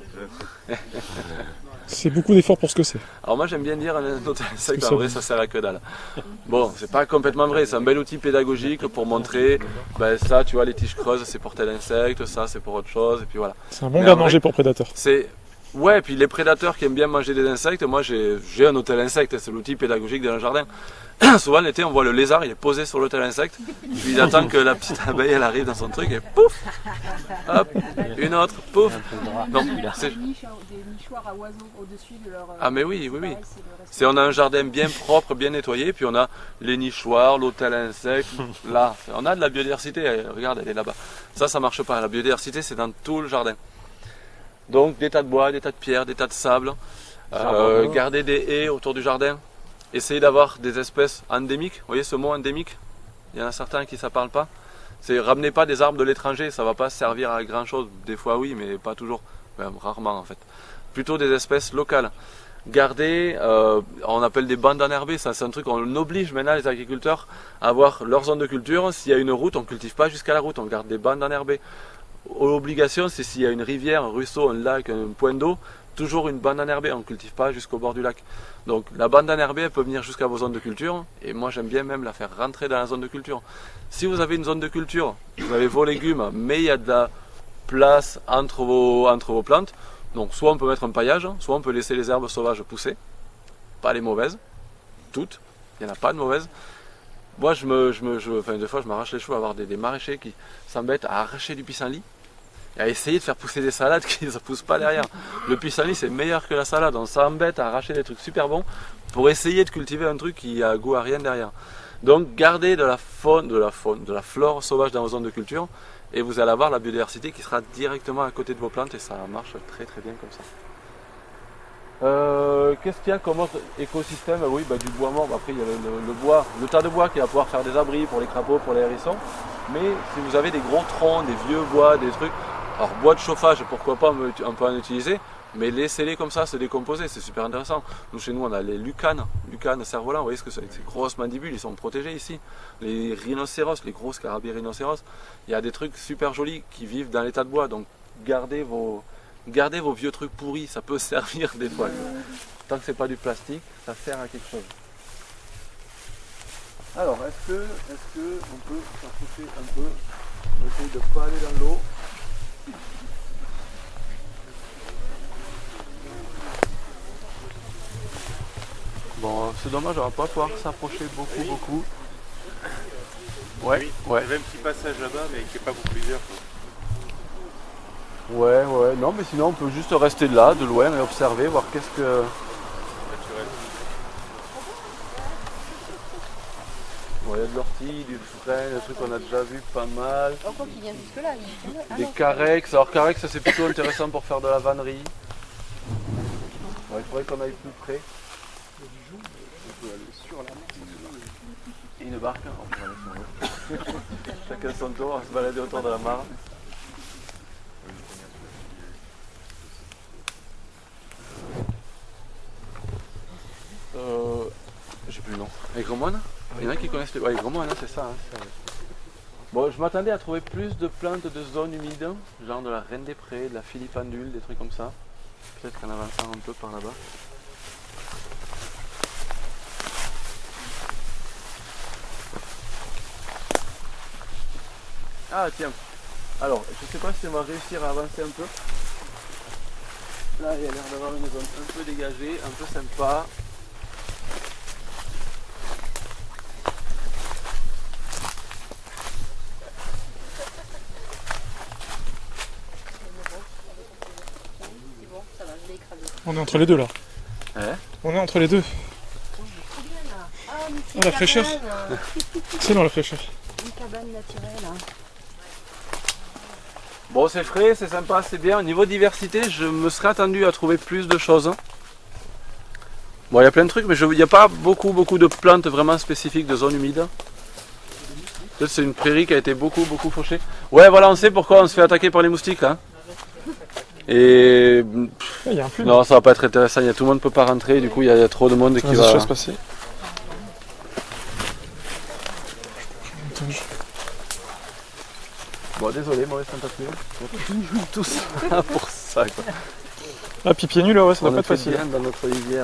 C'est beaucoup d'efforts pour ce que c'est. Alors moi j'aime bien dire un hôtel à insectes, en vrai ça sert à que dalle. Bon, c'est pas complètement vrai, c'est un bel outil pédagogique pour montrer, ben ça tu vois les tiges creuses c'est pour tel insecte, ça c'est pour autre chose, et puis voilà. C'est un bon garde-manger pour prédateurs. Ouais, et puis les prédateurs qui aiment bien manger des insectes, moi j'ai un hôtel insecte, c'est l'outil pédagogique dans le jardin. Souvent l'été on voit le lézard, il est posé sur l'hôtel insecte, puis il attend que la petite abeille elle arrive dans son truc et pouf, hop, une autre, pouf. Non, c'est... Des nichoirs à oiseaux au-dessus de leur... Ah mais oui. On a un jardin bien propre, bien nettoyé, puis on a les nichoirs, l'hôtel insecte, là, on a de la biodiversité, regarde elle est là-bas. Ça marche pas, la biodiversité c'est dans tout le jardin. Donc des tas de bois, des tas de pierres, des tas de sable, garder des haies autour du jardin, essayer d'avoir des espèces endémiques. Vous voyez ce mot endémique? Il y en a certains qui ça parle pas. C'est ramenez pas des arbres de l'étranger, ça va pas servir à grand chose. Des fois oui, mais pas toujours, enfin, rarement en fait. Plutôt des espèces locales. Garder, on appelle des bandes enherbées, ça c'est un truc, on oblige maintenant les agriculteurs à avoir leur zone de culture. S'il y a une route, on ne cultive pas jusqu'à la route, on garde des bandes enherbées. L'obligation, c'est s'il y a une rivière, un ruisseau, un lac, un point d'eau, toujours une bande enherbée, on ne cultive pas jusqu'au bord du lac. Donc la bande enherbée, elle peut venir jusqu'à vos zones de culture, et moi j'aime bien même la faire rentrer dans la zone de culture. Si vous avez une zone de culture, vous avez vos légumes, mais il y a de la place entre vos plantes, donc soit on peut mettre un paillage, soit on peut laisser les herbes sauvages pousser, pas les mauvaises, toutes, il n'y en a pas de mauvaises. Moi, des fois, je m'arrache les cheveux à avoir des maraîchers qui s'embêtent à arracher du pissenlit et à essayer de faire pousser des salades qui ne poussent pas derrière. Le pissenlit, c'est meilleur que la salade. On s'embête à arracher des trucs super bons pour essayer de cultiver un truc qui a goût à rien derrière. Donc, gardez de la flore sauvage dans vos zones de culture et vous allez avoir la biodiversité qui sera directement à côté de vos plantes et ça marche très très bien comme ça. Qu'est-ce qu'il y a comme autre écosystème? Oui, du bois mort. Après il y a le bois, le tas de bois qui va pouvoir faire des abris pour les crapauds, pour les hérissons. Mais si vous avez des gros troncs, des vieux bois, des trucs, alors bois de chauffage, pourquoi pas on peut en utiliser, mais laissez-les comme ça se décomposer, c'est super intéressant. Nous chez nous on a les lucanes cerfs-volants, vous voyez ce que c'est, ces grosses mandibules, ils sont protégés ici. Les rhinocéros, les gros scarabées rhinocéros, il y a des trucs super jolis qui vivent dans les tas de bois, donc gardez vos vieux trucs pourris, ça peut servir des fois. Tant que c'est pas du plastique, ça sert à quelque chose. Alors, est-ce que on peut s'approcher un peu? On essaye de ne pas aller dans l'eau. Bon, c'est dommage, on va pas pouvoir s'approcher beaucoup. Ouais, oui, ouais. Il y avait un petit passage là-bas, mais qui n'est pas pour plusieurs. Ouais, non, mais sinon on peut juste rester là, de loin, et observer, voir qu'est-ce que... Bon, il y a de l'ortie, du frêne, des trucs qu'on a déjà vu pas mal. Encore qu'il vient jusque-là. Des carex, alors carex c'est plutôt intéressant pour faire de la vannerie. Ouais, il faudrait qu'on aille plus près. On peut aller sur la mare. Et une barque, on peut aller sur l'eau. Chacun son tour, on va se balader autour de la mare. J'ai plus le nom. Les gros moines? Il y en a qui connaissent les... Ouais, les gros moines, c'est ça. Hein, bon, je m'attendais à trouver plus de plantes de zones humides, genre de la reine des prés, de la filipendule, des trucs comme ça. Peut-être qu'en avançant un peu par là-bas. Ah tiens, alors je sais pas si on va réussir à avancer un peu. Là il y a l'air d'avoir une zone un peu dégagée, un peu sympa. On est entre les deux là. Ouais. On est entre les deux. Ah, mais c'est la fraîcheur. C'est dans la fraîcheur. Une cabane naturelle. Bon, c'est frais, c'est sympa, c'est bien. Au niveau diversité, je me serais attendu à trouver plus de choses. Bon, il y a plein de trucs, mais il n'y a pas beaucoup de plantes vraiment spécifiques de zone humide. C'est une prairie qui a été beaucoup fauchée. Ouais, voilà, on sait pourquoi on se fait attaquer par les moustiques là. Et non, ça va pas être intéressant. Tout le monde peut pas rentrer. Du coup, il y a trop de monde qui va. Passer. Bon, désolé, mauvaise tentative. Tous pour ça. Quoi. Ah, puis pieds nus là, ouais, ça doit pas être facile. Bien dans notre rivière.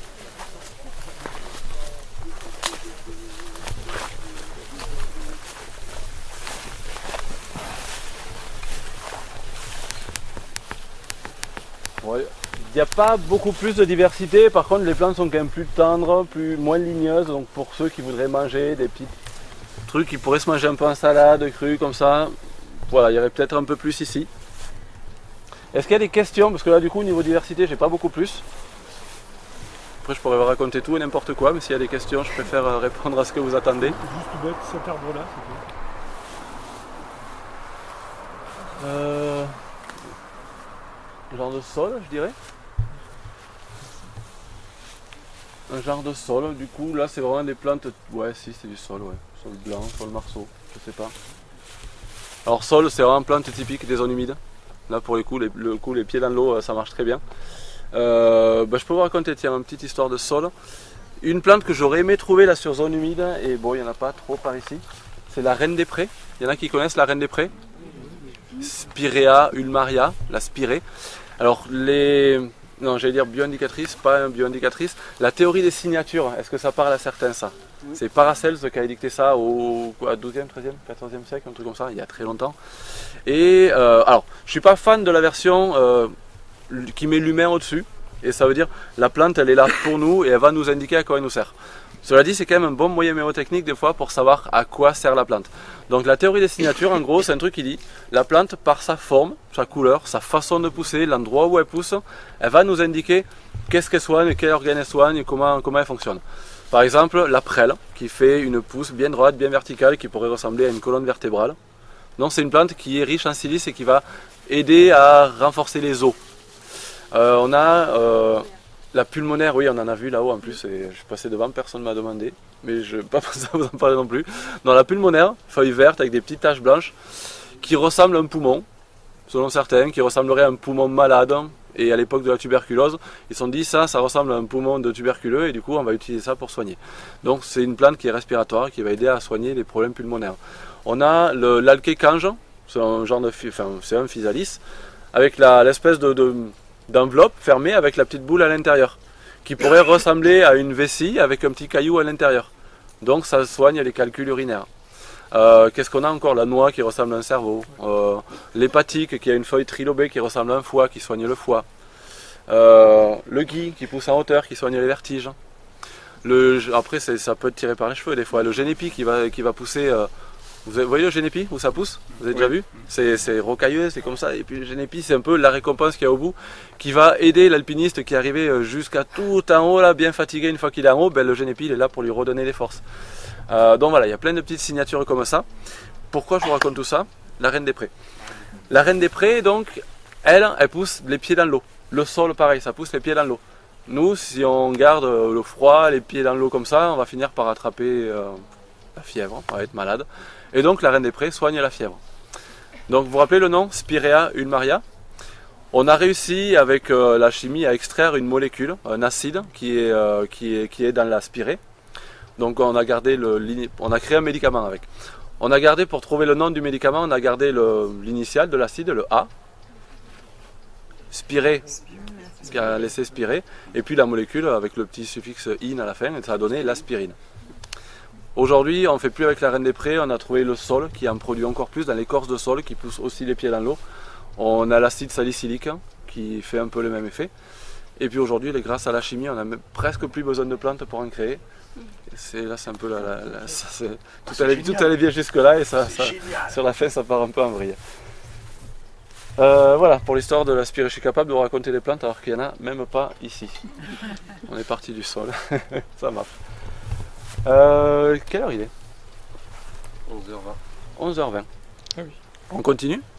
Il n'y a pas beaucoup plus de diversité, par contre les plantes sont quand même plus tendres, moins ligneuses, donc pour ceux qui voudraient manger des petits trucs qui pourraient se manger un peu en salade, cru comme ça, voilà, il y aurait peut-être un peu plus ici. Est-ce qu'il y a des questions? Parce que là du coup au niveau diversité j'ai pas beaucoup plus. Après je pourrais vous raconter tout et n'importe quoi, mais s'il y a des questions je préfère répondre à ce que vous attendez. Juste bête, cet arbre là, Genre de sol, je dirais. Un genre de sol, du coup là c'est vraiment des plantes, ouais si c'est du sol, ouais. Sol blanc, sol marceau, je sais pas. Alors sol c'est vraiment plante typique des zones humides. Là pour les pieds dans l'eau ça marche très bien. Je peux vous raconter tiens une petite histoire de sol. Une plante que j'aurais aimé trouver là sur zone humide, et bon il n'y en a pas trop par ici, c'est la reine des prés. Il y en a qui connaissent la reine des prés? Spirea ulmaria, la spirée. Alors non, j'allais dire bioindicatrice, pas bioindicatrice. La théorie des signatures, est-ce que ça parle à certains ça? Oui. C'est Paracelse qui a édicté ça au 12e, 13e, 14e siècle, un truc comme ça, il y a très longtemps. Et alors, je suis pas fan de la version qui met l'humain au-dessus. Et ça veut dire, la plante elle est là pour nous et elle va nous indiquer à quoi elle nous sert. Cela dit, c'est quand même un bon moyen mémotechnique des fois pour savoir à quoi sert la plante. Donc la théorie des signatures, en gros, c'est un truc qui dit la plante, par sa forme, sa couleur, sa façon de pousser, l'endroit où elle pousse, elle va nous indiquer qu'est-ce qu'elle soigne, quel organe elle soigne, comment elle fonctionne. Par exemple, la prêle, qui fait une pousse bien droite, bien verticale, qui pourrait ressembler à une colonne vertébrale. Donc c'est une plante qui est riche en silice et qui va aider à renforcer les os. On a la pulmonaire, oui, on en a vu là-haut en plus, et je suis passé devant, personne ne m'a demandé, mais je n'ai pas pensé à vous en parler non plus. Dans la pulmonaire, feuille verte avec des petites taches blanches, qui ressemble à un poumon, selon certains, qui ressemblerait à un poumon malade. Et à l'époque de la tuberculose, ils se sont dit ça ressemble à un poumon de tuberculeux, et du coup on va utiliser ça pour soigner. Donc c'est une plante qui est respiratoire, qui va aider à soigner les problèmes pulmonaires. On a l'alkécange, c'est un genre de, c'est un physalis, avec l'espèce d'enveloppe fermée avec la petite boule à l'intérieur, qui pourrait ressembler à une vessie avec un petit caillou à l'intérieur. Donc ça soigne les calculs urinaires. Qu'est-ce qu'on a encore? La noix qui ressemble à un cerveau, l'hépatique qui a une feuille trilobée qui ressemble à un foie, qui soigne le foie, le gui qui pousse en hauteur, qui soigne les vertiges. Après ça peut être tiré par les cheveux des fois, le génépi qui va pousser. Vous voyez le génépi où ça pousse? Vous avez déjà vu? C'est rocailleux, c'est comme ça. Et puis le génépi, c'est un peu la récompense qu'il y a au bout, qui va aider l'alpiniste qui est arrivé jusqu'à tout en haut, là, bien fatigué. Une fois qu'il est en haut, le génépi il est là pour lui redonner des forces. Donc voilà, il y a plein de petites signatures comme ça. Pourquoi je vous raconte tout ça? La reine des prés. La reine des prés, donc, elle pousse les pieds dans l'eau. Le sol, pareil, ça pousse les pieds dans l'eau. Nous, si on garde le froid, les pieds dans l'eau comme ça, on va finir par attraper la fièvre, on va être malade. Et donc la reine des prés soigne la fièvre. Donc vous vous rappelez le nom? Spirea ulmaria. On a réussi avec la chimie à extraire une molécule, un acide qui est dans la spirée. Donc on a créé un médicament avec. On a gardé, pour trouver le nom du médicament, on a gardé l'initiale de l'acide, le A. Spiré, qui a laissé spirer. Et puis la molécule avec le petit suffixe in à la fin, et ça a donné l'aspirine. Aujourd'hui, on ne fait plus avec la reine des prés, on a trouvé le sol qui en produit encore plus dans l'écorce de sol qui pousse aussi les pieds dans l'eau. On a l'acide salicylique qui fait un peu le même effet. Et puis aujourd'hui, grâce à la chimie, on n'a presque plus besoin de plantes pour en créer. Là, c'est un peu tout allait bien jusque-là et ça, sur la fin, ça part un peu en vrille. Voilà, pour l'histoire de la spirée, je suis capable de vous raconter des plantes alors qu'il n'y en a même pas ici. On est parti du sol, ça marche. Quelle heure il est? 11h20. 11h20. Ah oui. On continue?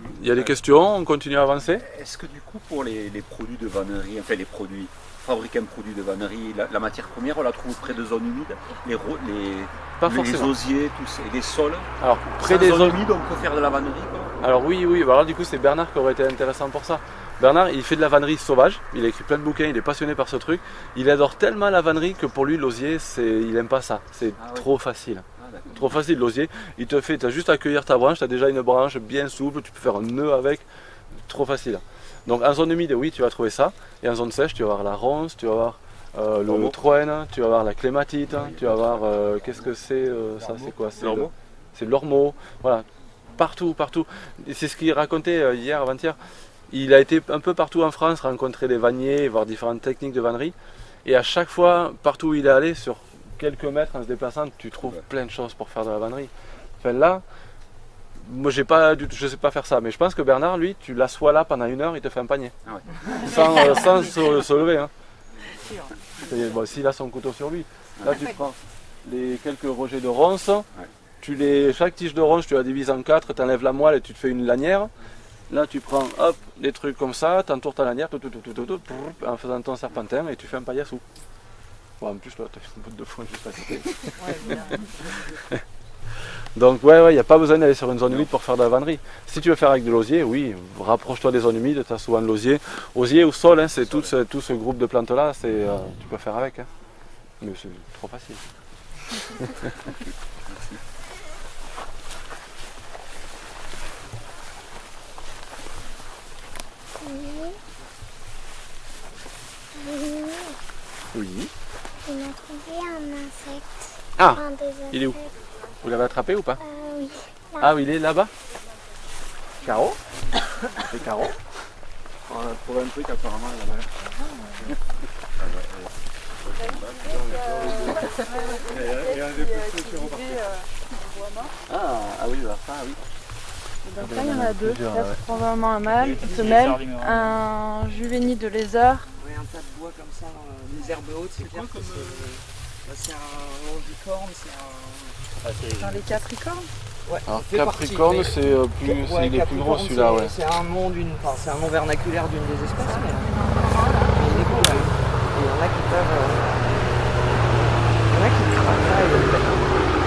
Il y a des questions, on continue à avancer. Est-ce que du coup pour les produits de vannerie, enfin les produits, fabriquer un produit de vannerie, la matière première on la trouve près de zones humides, les osiers, les sols. Alors près des zones humides on peut faire de la vannerie quoi. Alors oui, alors du coup c'est Bernard qui aurait été intéressant pour ça. Bernard il fait de la vannerie sauvage, il a écrit plein de bouquins, il est passionné par ce truc. Il adore tellement la vannerie que pour lui l'osier, il n'aime pas ça, c'est trop facile. Trop facile l'osier, tu as juste à cueillir ta branche, tu as déjà une branche bien souple, tu peux faire un nœud avec, trop facile. Donc en zone humide, oui tu vas trouver ça, et en zone sèche tu vas avoir la ronce, tu vas avoir le troène, tu vas avoir la clématite, tu vas avoir, qu'est-ce que c'est ça, c'est quoi? C'est l'ormeau, voilà, partout. C'est ce qu'il racontait hier, avant-hier, il a été un peu partout en France, rencontrer des vanniers, voir différentes techniques de vannerie, et à chaque fois, partout où il est allé, sur quelques mètres en se déplaçant, tu trouves plein de choses pour faire de la vannerie. Enfin là, moi je sais pas faire ça, mais je pense que Bernard, lui, tu l'assois là pendant 1 heure, il te fait un panier. Sans se lever. Hein. Bon, s'il a son couteau sur lui. Là tu prends les quelques rejets de ronces, chaque tige de ronce tu la divises en 4, tu enlèves la moelle et tu te fais une lanière. Là tu prends hop, des trucs comme ça, tu entoures ta lanière, en faisant ton serpentin et tu fais un paillassou. Bon, en plus, là, tu as une botte de foin juste à côté. Donc, il n'y a pas besoin d'aller sur une zone humide pour faire de la vannerie. Si tu veux faire avec de l'osier, oui, rapproche-toi des zones humides, tu as souvent de l'osier. Osier ou sol, hein, c'est tout ce groupe de plantes-là, tu peux faire avec. Hein. Mais c'est trop facile. Oui. On a trouvé un insecte. Ah, il est où? Vous l'avez attrapé ou pas? Oui. Là. Ah oui, il est là-bas. Caro? C'est Caro? On a trouvé un truc apparemment là-bas. Ah oui, ça oui. Donc là, il y en a 2. Là, c'est probablement un mâle, une femelle, un juvénile de lézard. Oui, un tas de bois comme ça, les herbes hautes, c'est clair que c'est un longicorne, c'est les capricornes. Ouais, alors capricorne, c'est il est plus gros celui-là. Ouais. C'est un nom vernaculaire d'une des espèces, mais il est gros là. Et il y en a qui peuvent. Il y en a qui craquent là.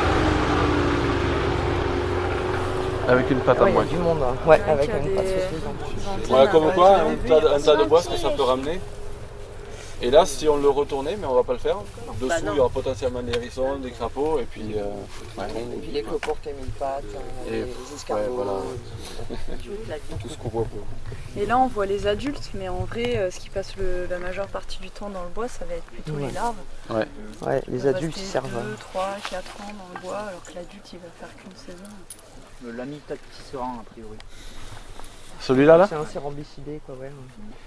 Avec une patte à moins. Il y a du monde, hein. Ouais, avec une patte saucisse. Voilà, comme quoi, un tas de bois, ce que ça peut ramener. Et là, si on le retournait, mais on va pas le faire, dessous il y aura potentiellement des hérissons, des crapauds, et puis... et puis les cloportes qui ont mis pattes, les escargots, voilà. Tout ce qu'on voit. Et là, on voit les adultes, mais en vrai, ce qui passe la majeure partie du temps dans le bois, ça va être plutôt les larves. Ouais, les adultes ils servent. 2, 3, 4 ans dans le bois, alors que l'adulte il va faire qu'une saison. L'ami tisserand a priori. Celui-là là? C'est un cérambycidé quoi, ouais.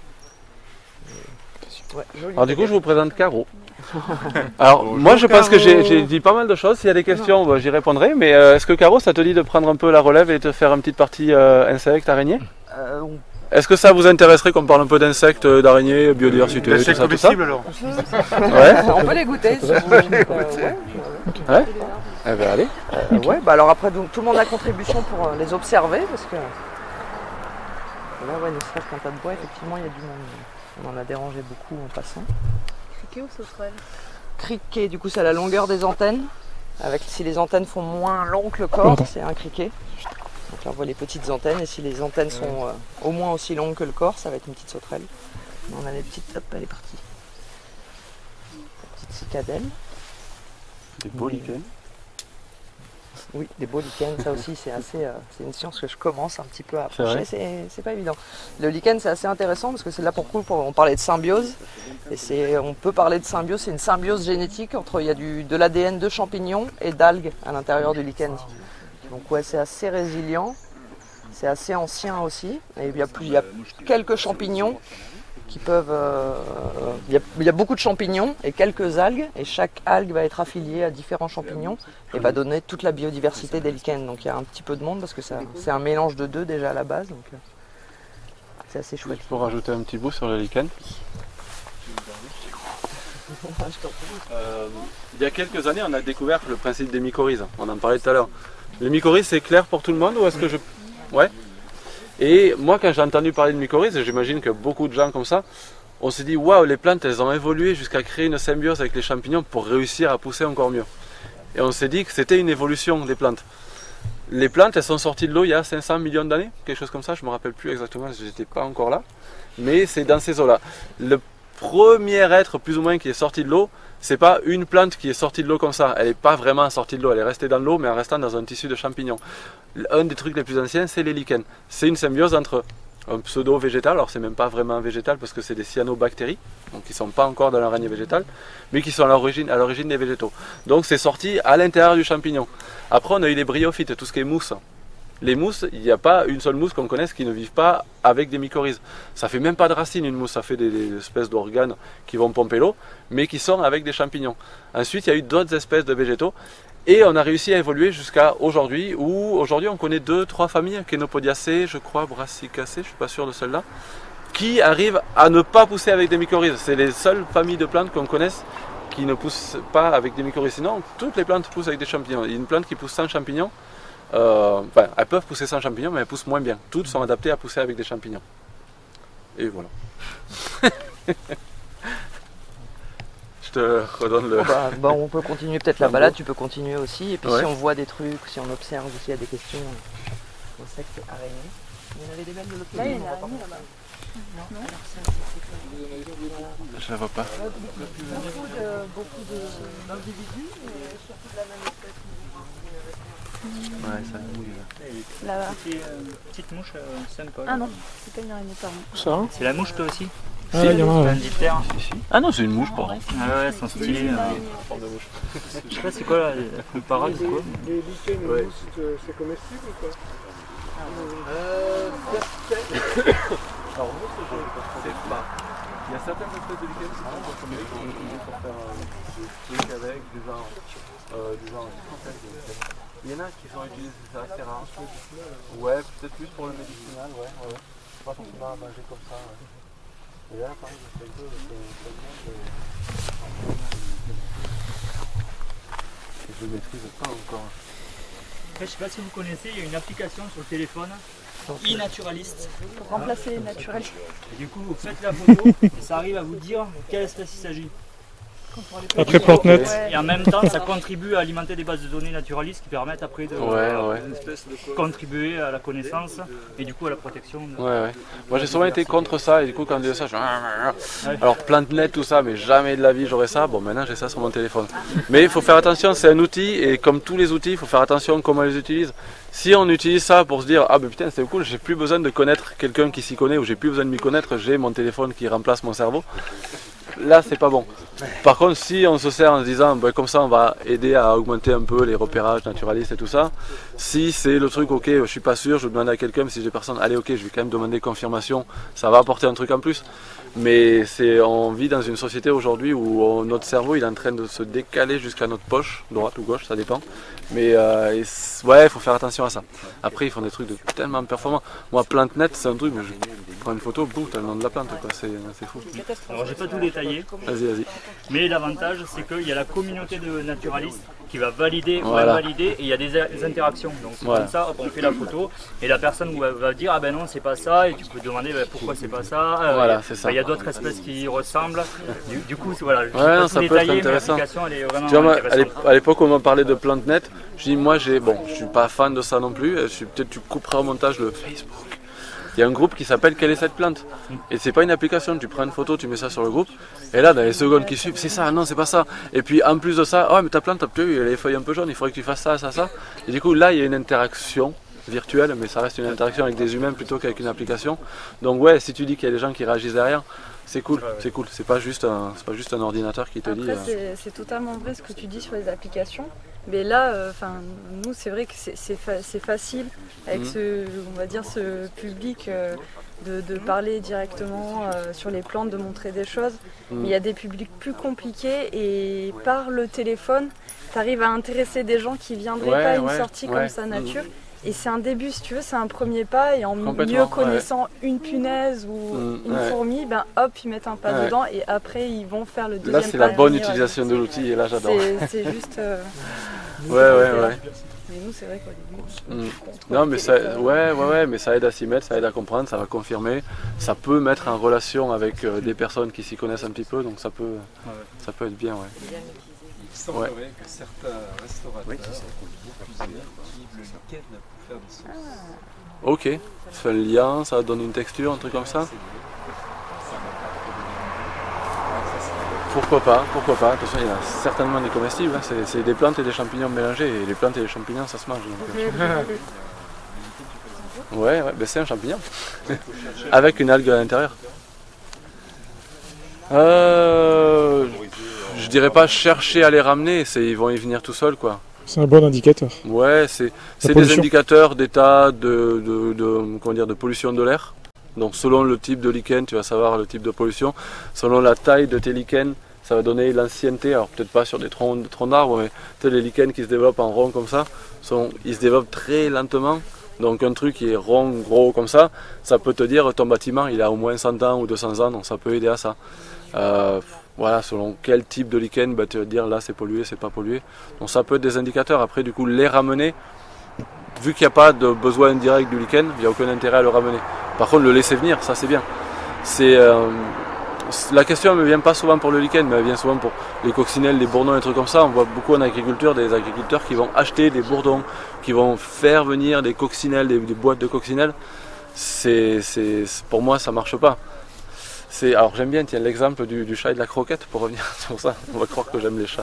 Alors du coup je vous présente Caro. Alors moi je pense que j'ai dit pas mal de choses, s'il y a des questions j'y répondrai, mais est-ce que Caro ça te dit de prendre un peu la relève et de faire une petite partie insectes, araignées? Est-ce que ça vous intéresserait qu'on parle un peu d'insectes, d'araignées, biodiversité, tout ça, comestibles alors? Ouais. On peut les goûter. Ouais. Eh bien allez. Ouais, bah alors après tout le monde a contribution pour les observer parce que là ne serait-ce qu'un tas de bois, effectivement il y a du monde. On en a dérangé beaucoup en passant. Criquet ou sauterelle? Criquet, du coup c'est à la longueur des antennes. Si les antennes font moins long que le corps, c'est un criquet. Donc là on voit les petites antennes, et si les antennes sont au moins aussi longues que le corps, ça va être une petite sauterelle. On a les petites, hop, elle est partie. La petite cicadelle. Des beaux lichens. Oui, des beaux lichens, ça aussi c'est une science que je commence un petit peu à approcher, c'est pas évident. Le lichen c'est assez intéressant parce que c'est là on parlait de symbiose, et on peut parler de symbiose, c'est une symbiose génétique il y a de l'ADN de champignons et d'algues à l'intérieur du lichen. Donc ouais, c'est assez résilient, c'est assez ancien aussi, et il y a quelques champignons qui peuvent... il y a beaucoup de champignons et quelques algues, et chaque algue va être affiliée à différents champignons et va donner toute la biodiversité des lichens. Donc il y a un petit peu de monde parce que c'est un mélange de deux déjà à la base, donc c'est assez chouette. Je peux rajouter un petit bout sur le lichen. Il y a quelques années, on a découvert le principe des mycorhizes, on en parlait tout à l'heure. Les mycorhizes, c'est clair pour tout le monde ou est-ce que je... Ouais. Et moi, quand j'ai entendu parler de mycorhize, j'imagine que beaucoup de gens comme ça, on s'est dit waouh, les plantes elles ont évolué jusqu'à créer une symbiose avec les champignons pour réussir à pousser encore mieux. Et on s'est dit que c'était une évolution des plantes. Les plantes elles sont sorties de l'eau il y a 500 millions d'années, quelque chose comme ça, je ne me rappelle plus exactement, je n'étais pas encore là. Mais c'est dans ces eaux-là. Le premier être plus ou moins qui est sorti de l'eau, c'est pas une plante qui est sortie de l'eau comme ça. Elle n'est pas vraiment sortie de l'eau, elle est restée dans l'eau mais en restant dans un tissu de champignons. Un des trucs les plus anciens, c'est les lichens. C'est une symbiose entre un pseudo-végétal, alors c'est même pas vraiment végétal parce que c'est des cyanobactéries, donc qui ne sont pas encore dans leur règne végétal, mais qui sont à l'origine des végétaux. Donc c'est sorti à l'intérieur du champignon. Après on a eu les bryophytes, tout ce qui est mousse. Les mousses, il n'y a pas une seule mousse qu'on connaisse qui ne vive pas avec des mycorhizes. Ça fait même pas de racines une mousse, ça fait des espèces d'organes qui vont pomper l'eau, mais qui sont avec des champignons. Ensuite il y a eu d'autres espèces de végétaux, et on a réussi à évoluer jusqu'à aujourd'hui, où aujourd'hui on connaît 2-3 familles, Chenopodiacées, je crois, Brassicacées, je ne suis pas sûr de celle-là, qui arrivent à ne pas pousser avec des mycorhizes. C'est les seules familles de plantes qu'on connaisse qui ne poussent pas avec des mycorhizes. Sinon, toutes les plantes poussent avec des champignons. Il y a une plante qui pousse sans champignons, enfin, elles peuvent pousser sans champignons, mais elles poussent moins bien. Toutes sont adaptées à pousser avec des champignons. Et voilà. Je te redonne le... on peut continuer peut-être la balade, tu peux continuer aussi. Et puis ouais. si on voit des trucs, si on observe, s'il y a des questions, insectes, araignées. Il y en avait des belles de l'autre côté. Là, il y a une araignée là-bas. Non. Alors ça, c'est Je la vois pas. Beaucoup d'individus, mais surtout de la même espèce. Ouais, ça mouille là. Là-bas. Petite mouche sympa. Ah non, c'est pas une araignée, pardon. Ça? C'est la mouche toi aussi? Ah, il y en a un. Ah non, c'est une mouche, pardon. Ah ouais, elles sont stylées. Je sais pas c'est quoi là, le parade ou quoi? Les lichens, les mousses, c'est comestible ou quoi? Alors mousse, je sais pas. Il y a certaines espèces de lichens qui sont comestibles pour faire des trucs avec, du genre il y en a qui sont utilisés, c'est assez rare. Ouais, peut-être plus pour le médicinal, ouais. Pas forcément à manger comme ça, ouais. Et là, pareil, je fais un peu je ne maîtrise pas encore. Après, je sais pas si vous connaissez, il y a une application sur le téléphone, e-naturaliste. Pour remplacer les naturalistes. Et du coup, vous faites la photo et ça arrive à vous dire quelle espèce il s'agit. Après PlanteNet. Et en même temps, ça contribue à alimenter des bases de données naturalistes qui permettent après de contribuer à la connaissance et du coup à la protection. Ouais. Moi j'ai souvent été contre ça et du coup quand on disait ça, je... Alors PlanteNet tout ça, mais jamais de la vie j'aurais ça. Bon maintenant j'ai ça sur mon téléphone. Mais il faut faire attention, c'est un outil et comme tous les outils, il faut faire attention comment on les utilise. Si on utilise ça pour se dire ah ben putain c'est cool, j'ai plus besoin de connaître quelqu'un qui s'y connaît ou j'ai plus besoin de m'y connaître, j'ai mon téléphone qui remplace mon cerveau. Là c'est pas bon. Par contre si on se sert en se disant ben, comme ça on va aider à augmenter un peu les repérages naturalistes et tout ça, si c'est le truc ok je suis pas sûr, je demande à quelqu'un, mais si j'ai personne, allez ok je vais quand même demander confirmation, ça va apporter un truc en plus. Mais on vit dans une société aujourd'hui où notre cerveau il est en train de se décaler jusqu'à notre poche, droite ou gauche, ça dépend. Mais ouais, il faut faire attention à ça. Après ils font des trucs tellement performants. Moi PlanteNet c'est un truc, je prends une photo, boum, t'as le nom de la plante, c'est fou. Alors j'ai pas tout détaillé. Vas-y. Mais l'avantage c'est qu'il y a la communauté de naturalistes qui va valider ou invalider et il y a des interactions. Donc comme ça, on fait la photo et la personne va dire ah ben non c'est pas ça et tu peux demander pourquoi c'est pas ça. Voilà, c'est ça. Il y a d'autres espèces qui ressemblent. Du coup voilà, je ouais, pas ça tout peut détaillé, être intéressant. mais l'application elle est vraiment tu vois, intéressante. À l'époque où on m'a parlé de PlanteNet, je dis moi je suis pas fan de ça non plus. Peut-être tu couperas au montage le Facebook. Il y a un groupe qui s'appelle Quelle est cette plante? Et c'est pas une application, tu prends une photo, tu mets ça sur le groupe, et là dans les secondes qui suivent, c'est ça, non c'est pas ça. Et puis en plus de ça, oh mais ta plante, elle a les feuilles un peu jaunes, il faudrait que tu fasses ça. Et du coup là il y a une interaction virtuelle, mais ça reste une interaction avec des humains plutôt qu'avec une application. Donc ouais, si tu dis qu'il y a des gens qui réagissent derrière, c'est cool, c'est pas juste un ordinateur qui te dit... Après c'est totalement vrai ce que tu dis sur les applications. Mais là, nous, c'est vrai que c'est facile avec on va dire, ce public de parler directement sur les plantes, de montrer des choses. Mais il y a des publics plus compliqués et par le téléphone, tu arrives à intéresser des gens qui ne viendraient pas à une sortie comme ça nature. Et c'est un début, si tu veux, c'est un premier pas. Et en mieux connaissant une punaise ou une fourmi, ben hop, ils mettent un pas dedans et après ils vont faire le deuxième pas. Là, c'est la bonne utilisation de l'outil et là, j'adore. C'est juste... Ouais. Mais nous, c'est vrai qu'au début, non, mais ça, ouais, mais ça aide à s'y mettre, ça aide à comprendre, ça va confirmer. Ça peut mettre en relation avec des personnes qui s'y connaissent un petit peu, donc ça peut être bien, ouais. Il semblerait que certains restaurateurs utilisent le lichen pour faire des sauces. Ok, ça fait un lien, ça donne une texture, un truc comme ça. Pourquoi pas, pourquoi pas. De toute façon, il y a certainement des comestibles, hein. C'est des plantes et des champignons mélangés, et les plantes et les champignons, ça se mange. Ouais, ben c'est un champignon, avec une algue à l'intérieur. Je dirais pas chercher à les ramener, ils vont y venir tout seuls, quoi. C'est un bon indicateur. Ouais, c'est des indicateurs d'état de pollution de l'air. Donc selon le type de lichen, tu vas savoir le type de pollution. Selon la taille de tes lichens, ça va donner l'ancienneté. Alors peut-être pas sur des troncs d'arbres, mais les lichens qui se développent en rond comme ça, ils se développent très lentement. Donc un truc qui est rond, gros comme ça peut te dire ton bâtiment il a au moins 100 ans ou 200 ans, donc ça peut aider à ça. Voilà, selon quel type de lichen, tu vas te dire là c'est pollué, c'est pas pollué. Donc ça peut être des indicateurs. Après du coup les ramener, vu qu'il n'y a pas de besoin indirect du lichen, il n'y a aucun intérêt à le ramener. Par contre le laisser venir, ça c'est bien. La question ne me vient pas souvent pour le lichen, mais elle vient souvent pour les coccinelles, les bourdons, des trucs comme ça. On voit beaucoup en agriculture des agriculteurs qui vont acheter des bourdons, qui vont faire venir des coccinelles, des boîtes de coccinelles. Pour moi ça marche pas. Alors j'aime bien l'exemple du chat et de la croquette, pour revenir sur ça, on va croire que j'aime les chats.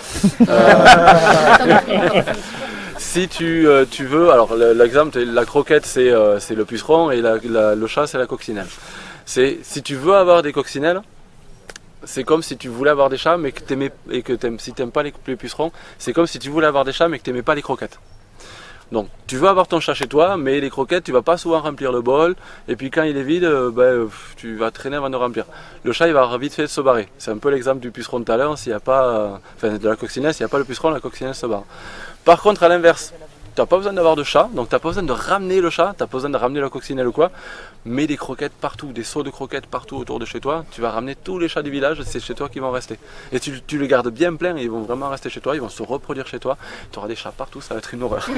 Si tu veux, alors l'exemple, la croquette c'est le puceron et le chat c'est la coccinelle. Si tu veux avoir des coccinelles, c'est comme si tu voulais avoir des chats mais que si tu n'aimes pas les pucerons, c'est comme si tu voulais avoir des chats mais que tu n'aimais pas les croquettes. Donc tu veux avoir ton chat chez toi, mais les croquettes, tu vas pas souvent remplir le bol, et puis quand il est vide, tu vas traîner avant de remplir. Le chat, il va vite fait se barrer. C'est un peu l'exemple du puceron de tout à l'heure, s'il n'y a pas, de la coccinelle, s'il n'y a pas le puceron, la coccinelle se barre. Par contre, à l'inverse, tu n'as pas besoin d'avoir de chat, donc tu n'as pas besoin de ramener le chat, tu n'as pas besoin de ramener la coccinelle ou quoi, mais des croquettes partout, des seaux de croquettes partout autour de chez toi, tu vas ramener tous les chats du village, c'est chez toi qu'ils vont rester. Et tu les gardes bien pleins, et ils vont vraiment rester chez toi, ils vont se reproduire chez toi, tu auras des chats partout, ça va être une horreur.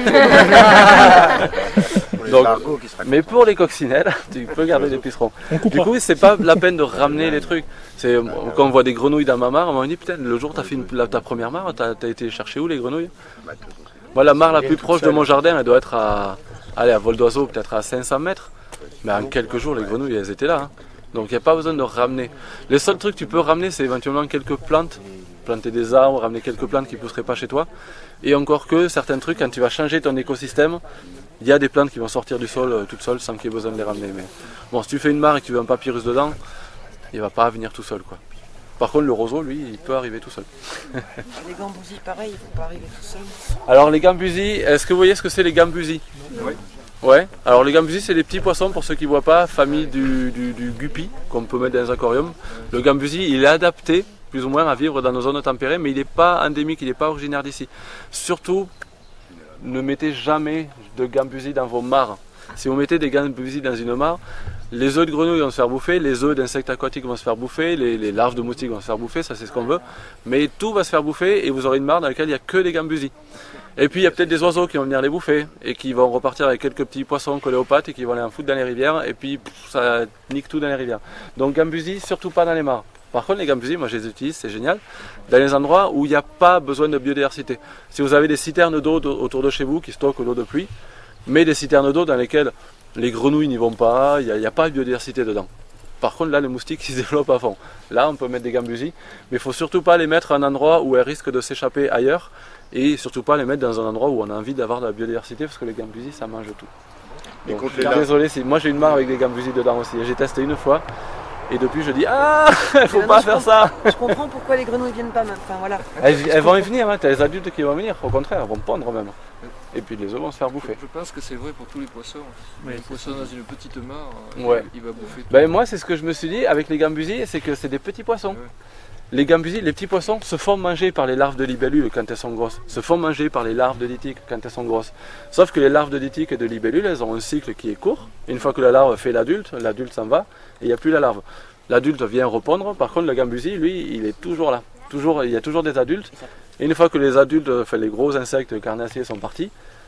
Donc, mais pour les coccinelles, tu peux garder des pucerons. Du coup, c'est pas la peine de ramener les trucs. Quand on voit des grenouilles dans ma mare, on m'a dit putain, le jour où tu as fait ta première mare, tu as été chercher où les grenouilles? Moi, la mare la plus proche de mon jardin, elle doit être à vol d'oiseau, peut-être à 500 mètres. Mais en quelques jours, les grenouilles, elles étaient là. Hein. Donc, il n'y a pas besoin de ramener. Les seuls trucs que tu peux ramener, c'est éventuellement quelques plantes. Planter des arbres, ramener quelques plantes qui ne pousseraient pas chez toi. Et encore que, certains trucs, quand tu vas changer ton écosystème, il y a des plantes qui vont sortir du sol toutes seules sans qu'il y ait besoin de les ramener. Mais bon, si tu fais une mare et que tu veux un papyrus dedans, il ne va pas venir tout seul, quoi. Par contre, le roseau, lui, il peut arriver tout seul. Les gambusies, pareil, ils ne vont pas arriver tout seuls. Alors, les gambusies, est-ce que vous voyez ce que c'est les gambusies? Oui. Ouais. Alors, les gambusies, c'est des petits poissons, pour ceux qui ne voient pas, famille du guppy, qu'on peut mettre dans les aquariums. Le gambusie, il est adapté, plus ou moins, à vivre dans nos zones tempérées, mais il n'est pas endémique, il n'est pas originaire d'ici. Surtout, ne mettez jamais de gambusies dans vos mares. Si vous mettez des gambusies dans une mare, les œufs de grenouille vont se faire bouffer, les œufs d'insectes aquatiques vont se faire bouffer, les larves de moustiques vont se faire bouffer, ça c'est ce qu'on veut. Mais tout va se faire bouffer et vous aurez une mare dans laquelle il n'y a que des gambusies. Et puis il y a peut-être des oiseaux qui vont venir les bouffer et qui vont repartir avec quelques petits poissons collés aux pattes et qui vont aller en foutre dans les rivières et puis ça nique tout dans les rivières. Donc gambusies, surtout pas dans les mares. Par contre les gambusies, moi je les utilise, c'est génial, dans les endroits où il n'y a pas besoin de biodiversité. Si vous avez des citernes d'eau autour de chez vous qui stockent l'eau de pluie, mais des citernes d'eau dans lesquelles les grenouilles n'y vont pas, il n'y a pas de biodiversité dedans. Par contre là les moustiques ils se développent à fond. Là on peut mettre des gambusies, mais il ne faut surtout pas les mettre à un endroit où elles risquent de s'échapper ailleurs et surtout pas les mettre dans un endroit où on a envie d'avoir de la biodiversité parce que les gambusies ça mange tout. Donc, désolé, moi j'ai une mare avec des gambusies dedans aussi, j'ai testé une fois. Et depuis je dis ah, il faut pas faire ça. Je comprends pourquoi les grenouilles viennent pas même. Enfin, voilà. Elles vont y venir, hein. Tu as les adultes qui vont venir, au contraire, elles vont pondre même. Et puis les œufs vont se faire bouffer. Je pense que c'est vrai pour tous les poissons. Les poissons dans une petite mare, il va bouffer tout. Ben, moi c'est ce que je me suis dit avec les gambusies, c'est que c'est des petits poissons. Ouais. Les gambusies, les petits poissons se font manger par les larves de libellules quand elles sont grosses, se font manger par les larves de dytiques quand elles sont grosses. Sauf que les larves de dytiques et de libellules, elles ont un cycle qui est court. Une fois que la larve fait l'adulte s'en va et il n'y a plus la larve. L'adulte vient répondre, par contre le gambusie, lui, il est toujours là. Il y a toujours des adultes. Et une fois que les adultes, les gros insectes carnassiers sont partis,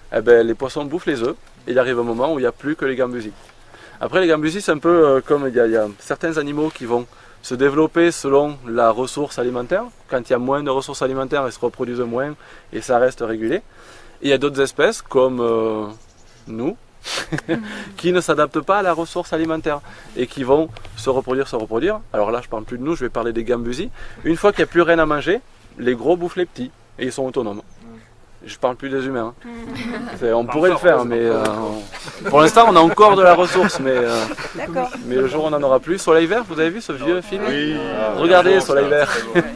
eh ben, les poissons bouffent les œufs et il arrive un moment où il n'y a plus que les gambusies. Après les gambusies c'est un peu comme il y a certains animaux qui vont se développer selon la ressource alimentaire. Quand il y a moins de ressources alimentaires, ils se reproduisent moins et ça reste régulé. Et il y a d'autres espèces comme nous qui ne s'adaptent pas à la ressource alimentaire et qui vont se reproduire. Alors là je parle plus de nous, je vais parler des gambusies. Une fois qu'il n'y a plus rien à manger, les gros bouffent les petits et ils sont autonomes. Je parle plus des humains. On pourrait le faire, mais pour l'instant on a encore de la ressource, mais le jour où on n'en aura plus. Soleil vert, vous avez vu ce vieux film? Oui. Regardez Soleil vert.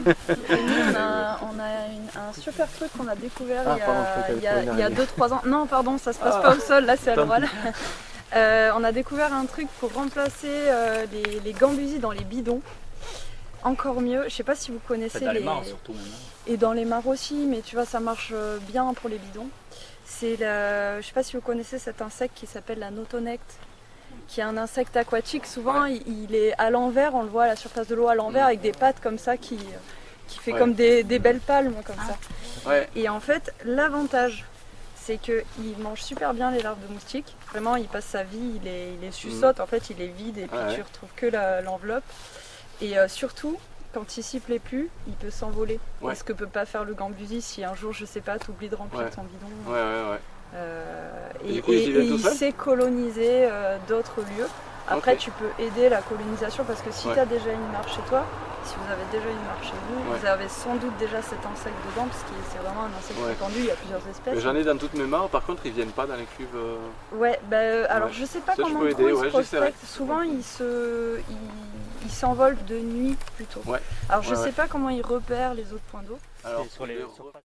On a un super truc qu'on a découvert il y a 2-3 ans. Non, pardon, ça se passe pas au sol, là c'est à l'oral. On a découvert un truc pour remplacer les gambusies dans les bidons. Encore mieux, je sais pas si vous connaissez dans les mares surtout maintenant. Et dans les mares aussi, mais tu vois ça marche bien pour les bidons. C'est je sais pas si vous connaissez cet insecte qui s'appelle la notonecte, qui est un insecte aquatique. Souvent il est à l'envers, on le voit à la surface de l'eau à l'envers avec des pattes comme ça qui fait comme des belles palmes comme ça. Et en fait l'avantage c'est qu'il mange super bien les larves de moustiques. Vraiment il passe sa vie, il les suçote, en fait il est vide et puis tu retrouves que l'enveloppe. Et surtout, quand il s'y plaît plus, il peut s'envoler. Ce que peut pas faire le gambusie si un jour, je sais pas, tu oublies de remplir ton bidon. Et il sait coloniser d'autres lieux. Après, tu peux aider la colonisation parce que si tu as déjà une mare chez toi, si vous avez déjà une mare chez vous, vous avez sans doute déjà cet insecte dedans parce que c'est vraiment un insecte répandu, il y a plusieurs espèces. J'en ai dans toutes mes mares, par contre ils viennent pas dans les cuves. Alors je sais pas comment ils se prospectent. Souvent ils s'envolent de nuit plutôt. Alors je sais pas comment ils repèrent les autres points d'eau.